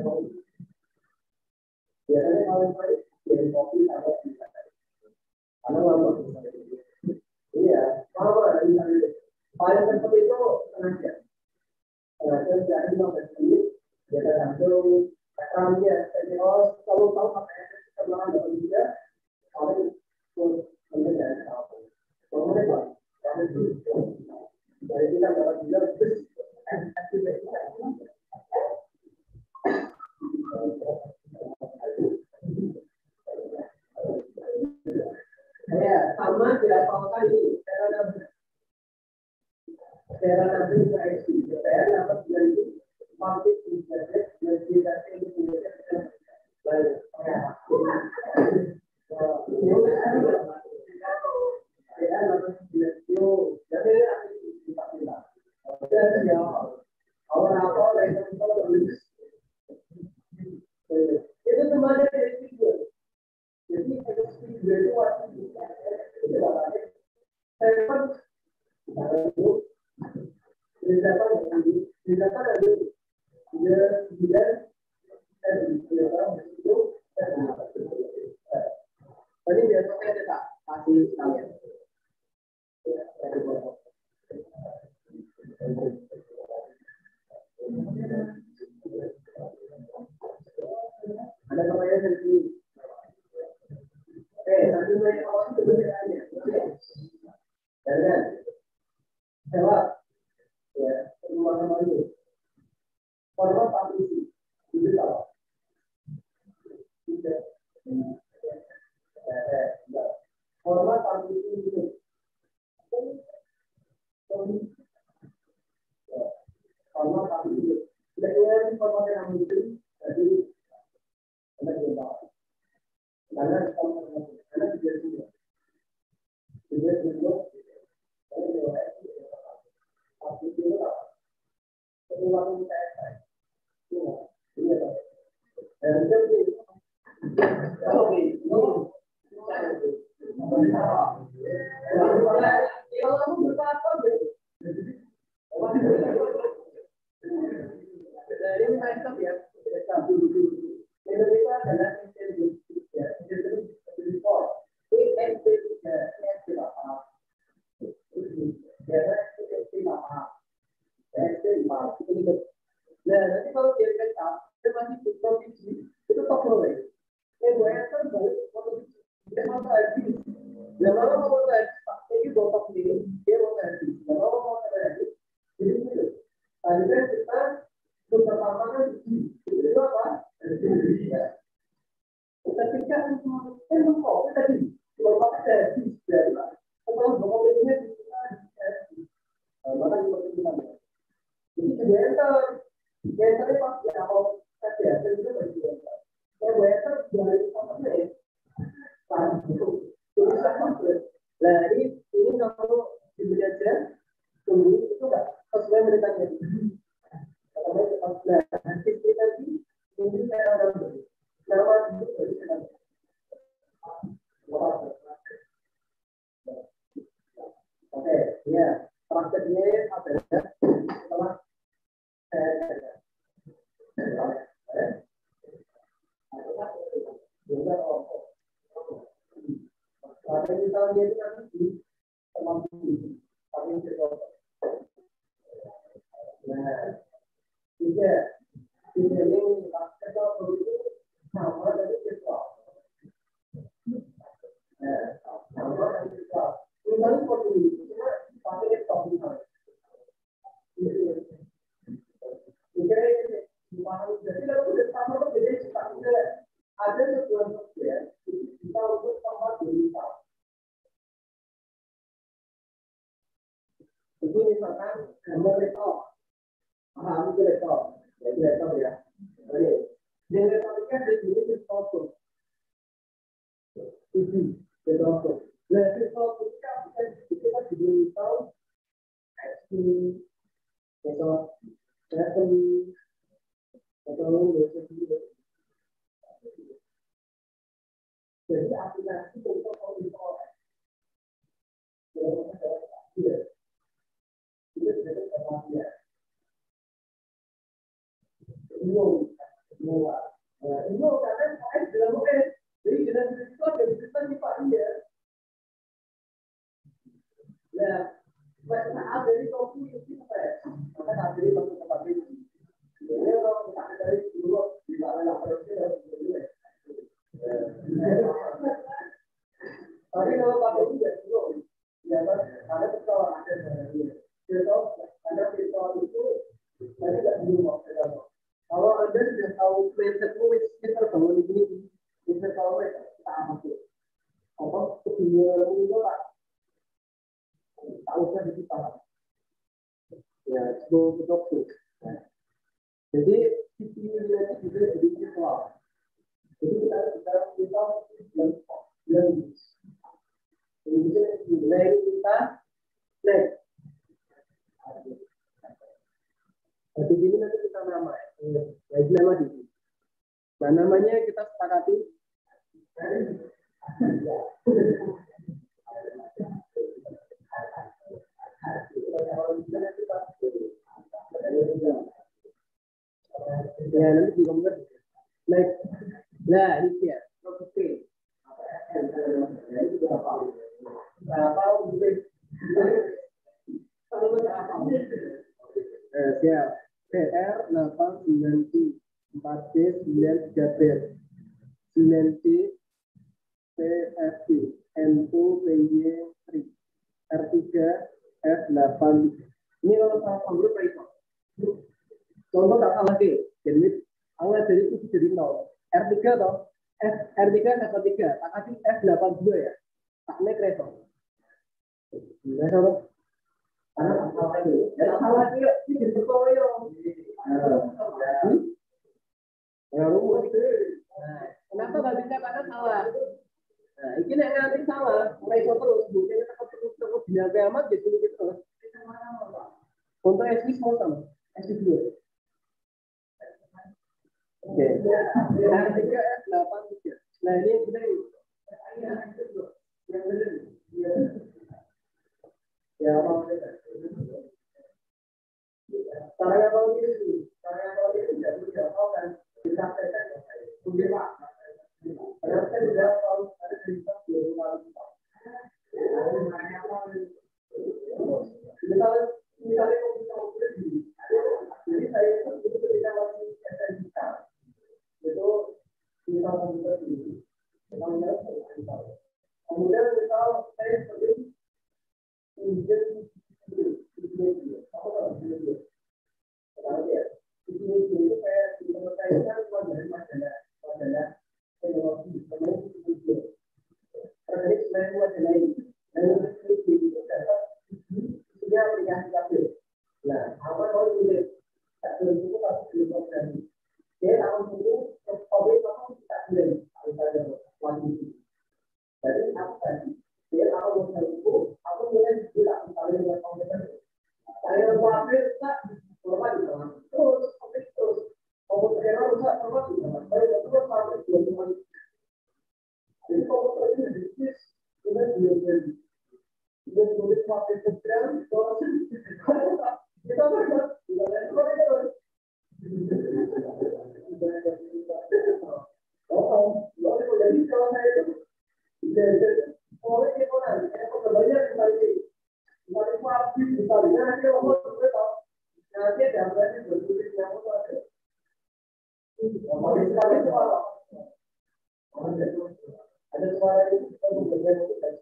biasanya kalau baik dari kopi atau bisa karena lama iya lama dari paling seperti itu sengaja sengaja jadi mau berarti biasa langsung reklamnya jadi oh kalau tahu apa yang sebenarnya tidak bisa paling pun menjadi tahu kemudian kami dari kita dapat juga terus ya sama tidak apa-apa ini cara nanti cara nanti saya isi saya dapat jadi masih bisa dan tidak ini baik ya saya dapat video jadi jadi ya orang apa yang kita tulis itu semuanya dari video jadi ada video itu waktu saya pun itu didapat dari didapat dari dia dia itu tadi biasanya kita kasih kalian ada namanya sendiri. Eh, nanti banyak orang itu bertanya. Dan jawab. Ya, semua nama itu. Format partisi. Itu apa? Tidak. Format partisi itu. Format partisi itu. Tidak ada format yang mungkin. Jadi karena karena dia juga dia juga tapi juga peluang saya iya dan jadi kalau ini kalau berapa dari mereka ya kita dulu Indonesia adalah Indonesia, Indonesia, Indonesia, Indonesia, Nah, nanti kalau dia kata, dia masih provinsi, itu top boleh. Yang gue kan balik provinsi, dia mau tadi, dia mau mau tadi, ini botok ini, dia mau tadi, dia mau mau tunggu itu enggak sesuai beritanya. Kalau kita nanti kita di ini saya ada nama itu dari sana. Oke, ya prakteknya adalah setelah Pada misalnya itu nanti kemampu kami berdoa. Nah, tiga, tiga ini kita perlu sama dari kita. Nah, sama dari kita. Ini perlu cuma pakai topik saja. Tiga ini paham jadi lalu kita sama jadi kita ada sesuatu ya kita untuk sama diri kita. Jadi misalkan gambar laptop, paham itu laptop, jadi laptop ya. Jadi yang laptop itu ada di sini foto, ini foto. Nah itu foto kita bisa kita digital, ini foto, telepon, foto ini. Jadi aplikasi untuk foto. Iya. Itu sudah tersedia. Ini, ini, ini karena saya bilang oke, jadi dengan itu ada sistem di Pak dia. Nah, saat dari kopi itu apa? Maka saat dari waktu tempat ini, ini kalau kita dari dulu di mana yang harusnya dari dulu. Tapi kalau pakai itu ya dulu, ya kan, ada pesawat ada dari Contoh, Anda virtual itu tadi tidak bingung kalau Anda sudah tahu mindsetmu, kita bangun di sini, kita tahu kita amati. Apa kebijakan itu pak? Tahu kan di kita. Ya, itu betul. Jadi sisinya itu juga jadi virtual. Jadi kita kita kita dan dan kemudian nilai kita next. Di sini nanti kita nama, ya nama di sini. Nah namanya kita sepakati. Ya nanti juga mungkin. Next, nah ini dia. Oke. Apa mungkin? Siap. P R delapan sembilan T empat D sembilan tiga B sembilan T P F T N U P Y tiga R tiga F delapan. Ini kalau salah sambung apa itu? Contoh tak salah lagi. Jadi awal dari itu jadi nol. R tiga atau F R tiga dapat tiga. Tak kasih F delapan dua ya. Tak naik reso. Nah, kalau karena salah lagi, ya salah lagi, ini jadi berkoyo. Ya lu itu. Kenapa nggak bisa karena salah? Nah, ini yang nanti salah, mulai terus, mungkin kita terus terus dijaga amat, jadi gitu. Untuk S D semua sama, S D dua. Oke, R tiga F delapan tiga. Nah ini sudah ini. Ya apa? Caranya kalau ini, caranya kalau ini tidak bisa kan disampaikan mungkin pak. Karena saya tidak tahu ada cerita dua kali. Misalnya, misalnya kalau kita mau beli, jadi saya itu ketika masih S M K itu kita mau beli, kemudian kemudian misal saya seperti kemudian Jadi apa tadi? Dia tahu bahwa itu, aku mulai tidak misalnya dengan komputer. Ada suara itu kita berbeda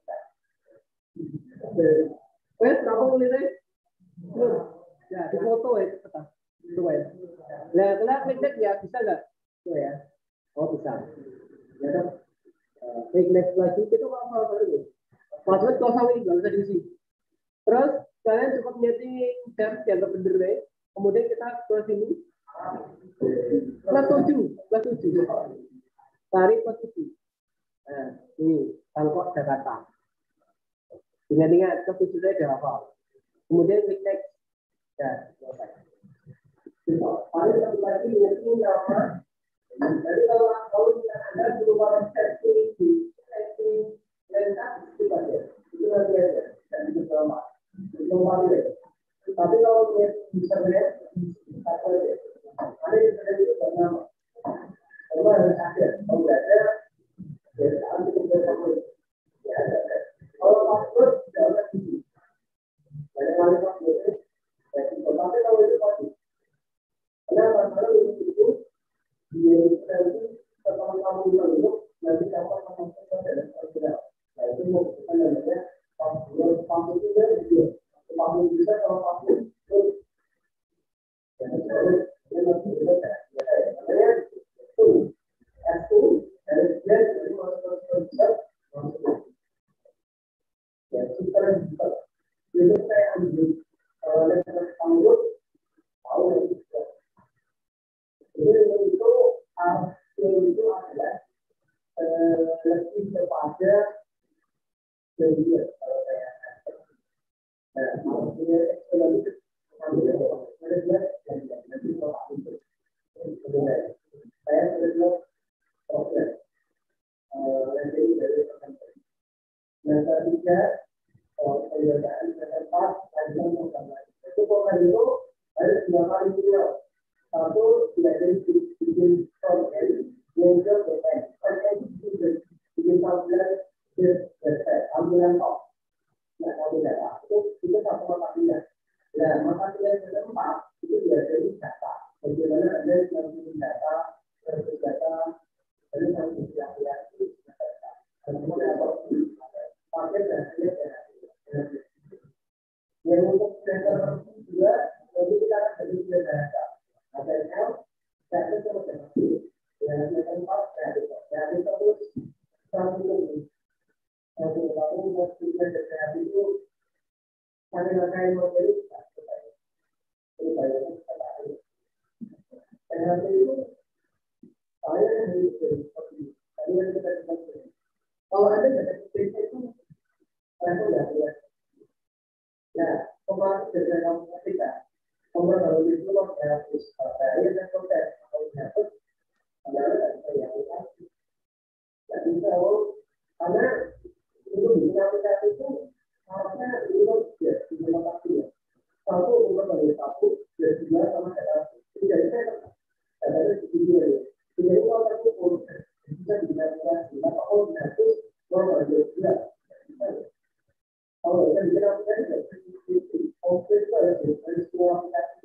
wes kamu mulai ya di foto ya tetap itu ya nah kena klik ya bisa nggak itu ya oh bisa ya dong klik next lagi itu apa apa itu password kau sama ini nggak usah diisi terus kalian cukup nyeting tab yang bener ya kemudian kita ke sini plus tujuh plus tujuh tarik plus tujuh nah ini Bangkok Jakarta. Ingat-ingat ketujuhnya ada apa? Kemudian klik next. Ya, selesai. Paling satu lagi ini nama. Jadi kalau kalau Anda belum orang setting di setting lengkap itu saja. Itu nanti aja. Dan itu selama. Belum paling. Tapi kalau bisa lihat, apa aja. Ada yang ada itu bernama. Kalau ada ada, kalau ada, ya nanti kita boleh. Ya ada. Kalau password tidak ada di banyak kali password tapi kalau itu pasti karena kalau itu itu dia itu setelah kamu bilang nanti kamu akan masuk dalam prosedur nah itu mau kita namanya password password itu dia password bisa kalau password itu ya jadi dia masih ada ya namanya itu itu dan dia jadi masuk bisa ya super bisa itu saya ambil lepas panggung tahu itu jadi itu hasil itu adalah lebih kepada media kalau saya nah maksudnya ekonomi mengambil media dan nanti kalau itu saya sudah proses nanti dari teman-teman yang ketiga perbedaan tempat dan tempat itu program itu ada dua kali video satu tidak jadi bikin konten yang kedua konten itu bikin tampilan website tampilan top nah kalau data itu itu satu mata kuliah nah mata kuliah yang keempat itu dia jadi data bagaimana ada yang bikin data versus data dari yang bikin itu data dan kemudian apa pakai dan lihat yang untuk data juga jadi kita akan jadi data adanya data seperti itu yang tempat dari dari terus sampai ini satu tahun waktu data itu sampai nanti model itu banyak sekali dan itu saya dari seperti tadi yang kita sebutkan kalau ada data itu saya tidak lihat. Nah, kemarin dari kamu ketika kemarin kalau itu kan saya harus saya dan proses kalau dapat adalah dari saya yang jadi kalau karena itu di aplikasi itu harusnya itu ya di lokasi ya satu umur dari satu dan dua sama data jadi saya ada di sini ya jadi kalau aku proses bisa digunakan di apa itu normal juga kalau kita bicara tentang office itu ada dari semua aplikasi.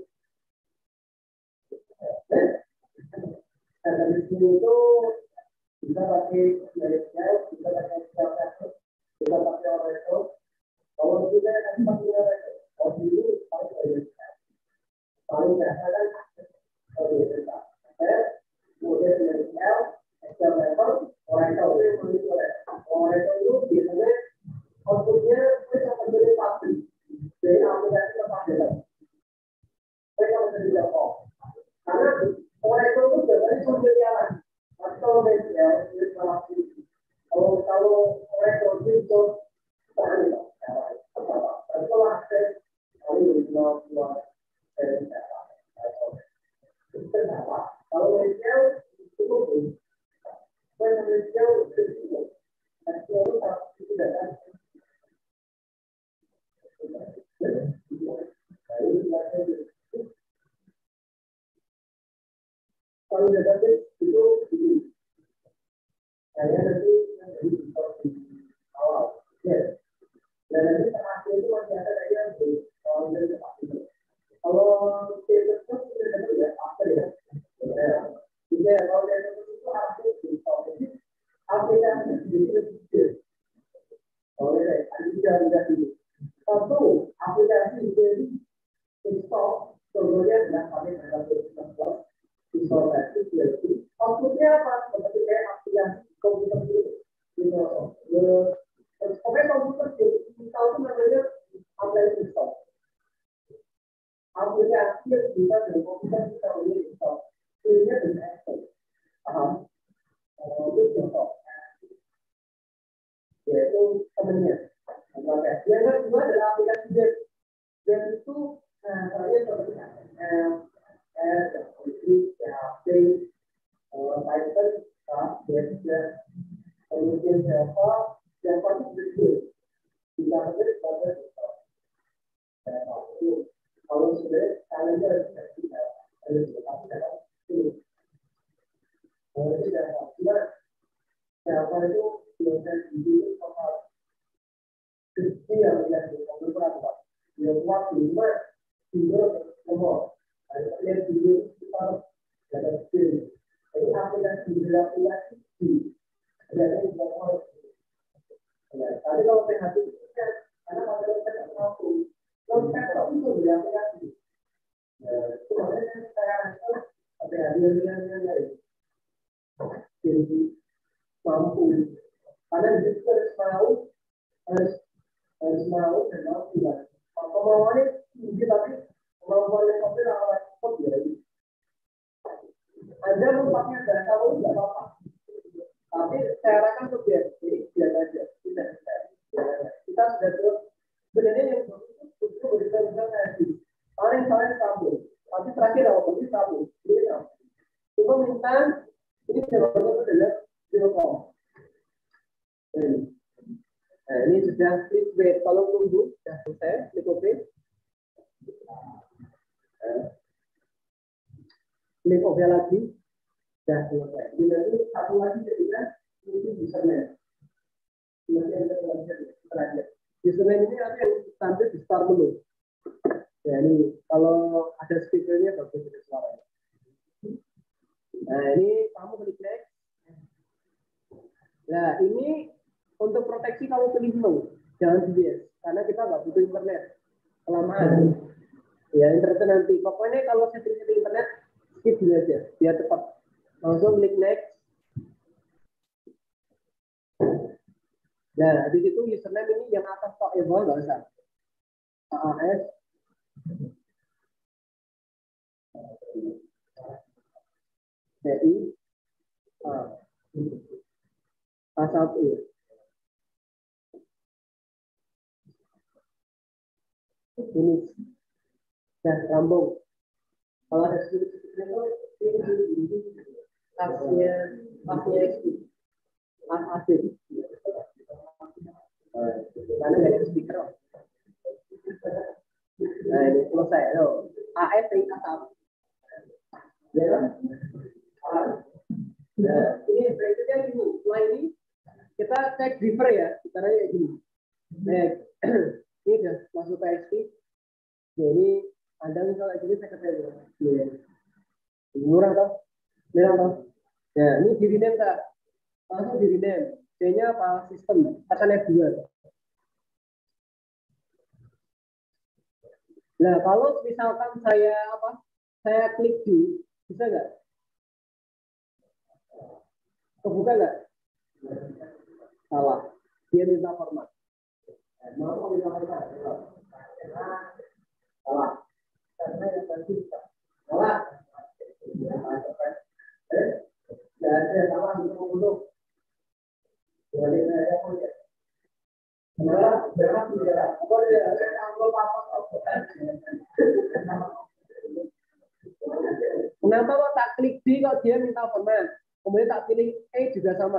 Dan dari sini itu kita pakai dari Excel, kita pakai Excel, kita pakai Oracle. Kalau kita akan pakai Oracle, kalau dulu pakai Excel. Paling biasa kan kalau kita Excel, kemudian dari Excel, Excel level, Oracle itu yang Oracle. Oracle itu biasanya outputnya mereka menjadi pabrik dari aplikasi apa dalam mereka menjadi level karena orang itu pun dari sumber jalan atau media instalasi kalau kalau orang itu itu tahan apa apa kalau akses kalau dua dua dari data itu apa kalau media itu pun kalau media itu itu tidak ada kalau database itu begini. Saya nanti dari di awal, ya. Dan nanti terakhir itu masih ada kayak kalau dari tempat itu. Kalau kita sudah dapat ya, apa ya? Ya, kalau dari itu harus di aplikasi itu. Oleh ada juga ini. Satu aplikasi ini install contohnya adalah pakai database install versi P L C. Outputnya apa? Seperti kayak aplikasi komputer itu. Pokoknya komputer install itu namanya aplikasi install. Aplikasi yang bisa dari komputer kita boleh install. Ini dengan Excel. Paham? Itu contoh. Yaitu temennya. Yang kedua adalah aplikasi web. Web itu nah, caranya seperti M, S, P H P, Python, Blazor, kemudian Java, Java itu berdua. Bisa menjadi pada kalau sudah kalian harus tidak harus tapi dalam itu. Kalau tidak cuma Java itu biasanya di soal kecil yang tidak berapa. Dia buat lima tiga nomor. Ada yang tiga kita ada skill. Jadi aplikasi aplikasi itu ada yang berapa. Nah, tapi kalau P H P kan karena pada kita mampu. Kalau kita tahu itu dia aplikasi. Nah, itu makanya sekarang ada yang yang yang lain. Jadi mampu. Karena itu harus mau harus harus mau dan mau tidak. Kemauannya tinggi tapi kemauannya sampai lawan kok ya. Anda lumpaknya data tahu tidak apa-apa. Tapi saya arahkan ke biar jadi biar aja. Tidak kita sudah terus sebenarnya yang itu berdasarkan tadi. Paling paling sambung. Tapi terakhir apa ini sambung. Ini sambung. Coba minta ini jawabannya adalah zero koma. Nah, ini sudah klik wait. Kalau tunggu, sudah selesai. Klik OK. Klik OK lagi. Sudah selesai. Ini nanti satu lagi jadinya ini username. Nanti ada terakhir. Username ini nanti yang tampil di start menu. Ya, ini kalau ada speakernya bagus ada suaranya. Nah, ini kamu klik next. Nah, ini untuk proteksi kamu pilih no, jangan di yes, karena kita nggak butuh internet kelamaan. Ya internet nanti. Pokoknya kalau setting-setting internet skip dulu aja, biar cepat. Langsung klik next. Nah, di situ username ini yang atas tok ya, bawah nggak usah. A A S. T I A A satu. Ini dan rambung. Kalau ada sedikit-sedikit ini tasnya tasnya itu asli. Karena ada speaker. Nah ini selesai loh. A S T A satu. Ya. Nah ini berikutnya gini. Setelah ini kita cek driver ya. Caranya kayak gini. Nah ini udah masuk ke X P. Jadi Anda misalnya ini saya katakan murah toh, murah toh. Nah ini di rename tak, langsung di rename. C-nya apa? Sistem. Tekan F dua. Nah kalau misalkan saya apa? Saya klik di, bisa nggak? Kebuka nggak? Salah. Dia minta format. Mau minta format. Salah. Karena yang tadi salah. Ya, ada salah untuk untuk. Jadi saya punya. Nah, jangan tidak. Boleh ada angka apa-apa. Kenapa kok tak klik D kok dia minta format? Kemudian tak pilih E juga sama.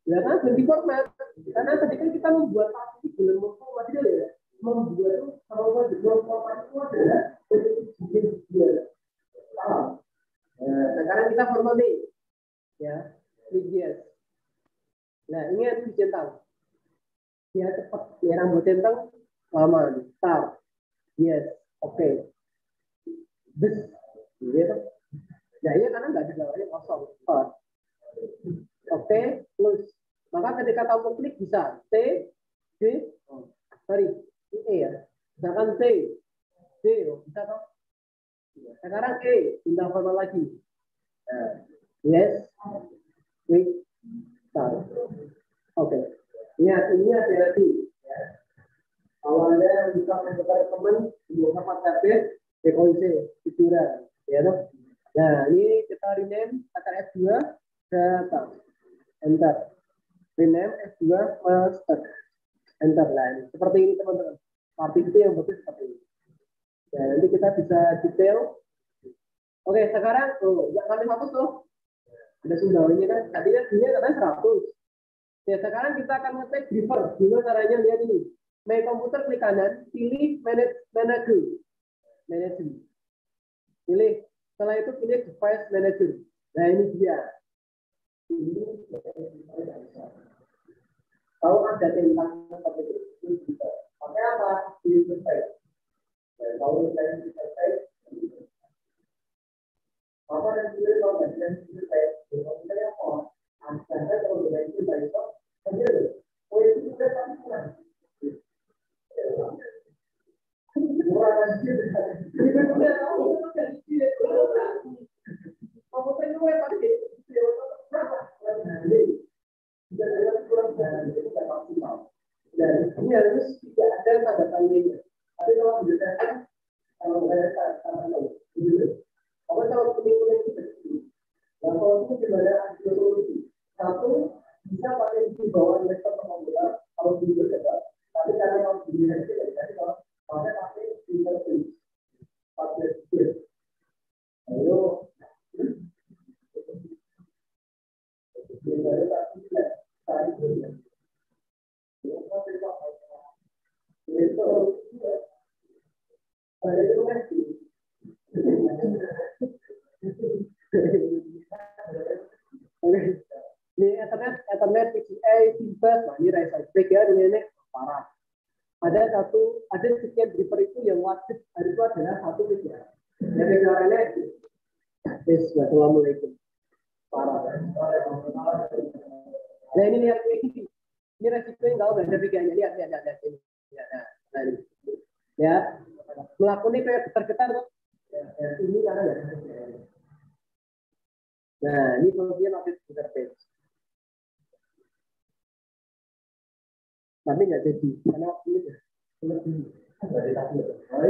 Ya kan ganti format. Karena tadi kan kita membuat pasti belum membuat ya. Membuat itu kalau belum format itu adalah bentuk dia. Paham? Nah, sekarang kita formatting ya, ligias. Nah, ini harus dicentang. Dia cepat, ya rambut centang lama, start. Yes, oke. Okay. This, gitu. Nah, iya karena nggak ada jawabannya kosong. Start. Oke, okay, plus. Maka ketika kamu klik bisa T, D, oh, sorry, E ya. Misalkan T, D, oh, bisa toh? Sekarang E, pindah format lagi. Nah, yes, klik, start. Oke. Okay. Lihat, ini hati-hati. Ya. Awalnya bisa mencoba teman, semuanya pakai D O C, tujuan. Ya toh? Nah, ini kita rename, tekan F dua, data. Enter. Rename F dua master. Enter line. Seperti ini teman-teman. Arti itu yang bagus seperti ini. Nah, nanti kita bisa detail. Oke, sekarang oh, yang kami hapus tuh. Ada sumbangannya kan. Tadinya dia katanya seratus. Ya, sekarang kita akan ngetik driver. Gimana caranya? Lihat ini. Main komputer klik kanan, pilih manage manager. Manager. Pilih. Setelah itu pilih device manager. Nah, ini dia. Kalau ada tentang seperti itu, ini bisa. Pakai apa? Pilih device. Nah, kalau saya pilih device, apa yang pilih kalau tidak pilih device? Kalau saya apa? Anda kalau tidak pilih device, saja. Oh, itu sudah kami pulang. Orang aja. Ini benar tahu kan dia. Apa pun gue pakai. Dan ini harus tidak ada tanda tanya. Tapi kalau membedakan, kalau saya tanda tahu, apa kalau kuning-kuning itu bersih? Nah, kalau itu gimana hasil solusi? Satu, bisa pakai di bawah laptop komputer, kalau di berbeda. Tapi karena kalau di berbeda, jadi kalau pakai pakai di bersih, pakai bersih. Lalu ini internet, internet P C A, Simples, nah ini Rise Break ya, ini parah. Ada satu, ada sekian driver itu yang wajib hari itu adalah satu P C A. Jadi caranya, Assalamualaikum. Parah. Nah ini lihat ini, ini resikonya nggak ada pikirannya, lihat lihat lihat ini. Ya, nah, ini. Ya, melakukan kayak getar-getar tuh. Ya, ini karena nggak ada. Nah ini kemudian update interface. Tapi nggak jadi karena ini lebih nggak ditahu.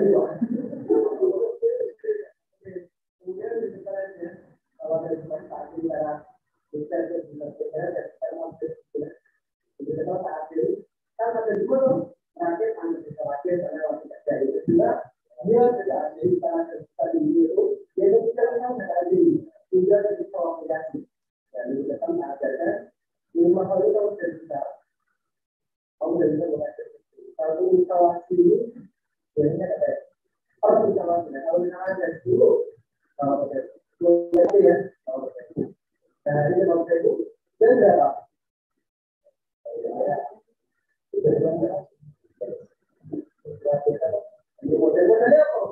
Kemudian sebenarnya kalau dari tadi cara kita bisa benar dan kita mau benar. Jadi kalau saat ini kan ada dua terakhir anda bisa pakai karena waktu tidak ada itu juga dia tidak ada di sana tadi itu dia tidak tahu ada di juga di komunikasi dan di depan ada lima kali kalau sudah bisa kamu sudah bisa mengajar kalau instalasi ini biasanya ada orang instalasi kalau misalnya ada sepuluh kalau pakai sepuluh ya kalau pakai nah ini kalau pakai itu dan berapa ini model-modelnya apa?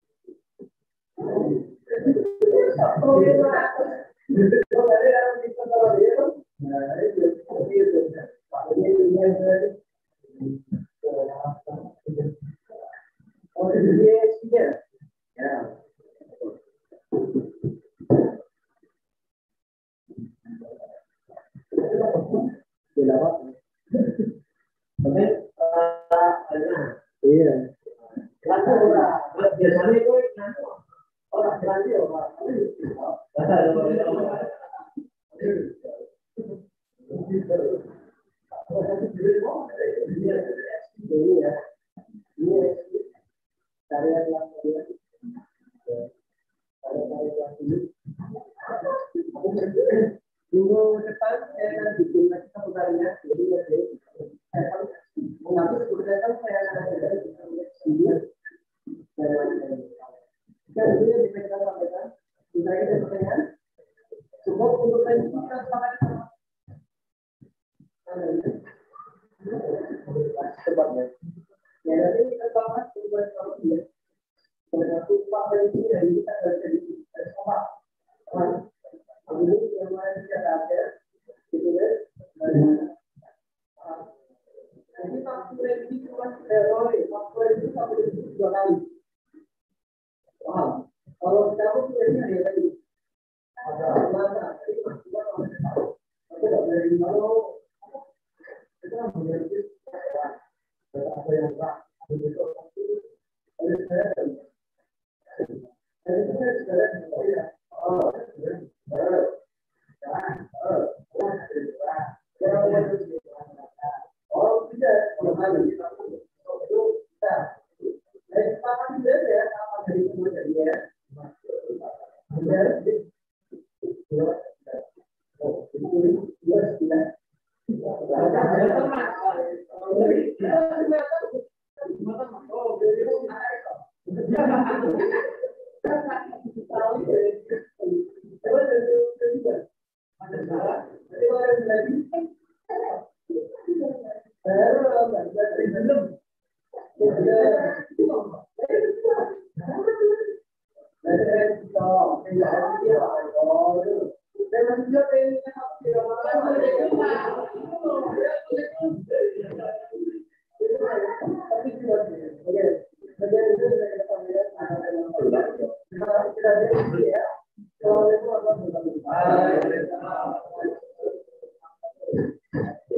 Iya. Biasanya itu orang berarti orang. Ini ya. Ini dari kelas ini. Dari kelas ini. Minggu depan saya akan bikin lagi satu kali depannya. Ya nanti kita bahas buat kalau dia. Satu pasal ini dari kita dari sama. Ini yang mana kita ada itu ya. Jadi faktor ini cuma error, faktor itu sampai dua kali. Paham? Kalau kamu punya dia tadi ada masa itu cuma kalau tidak dari kalau kita menjadi apa yang tak begitu oleh saya saya saya saya oh oh tidak kalau kali itu kita saya paham dia ya apa dari kemudian dia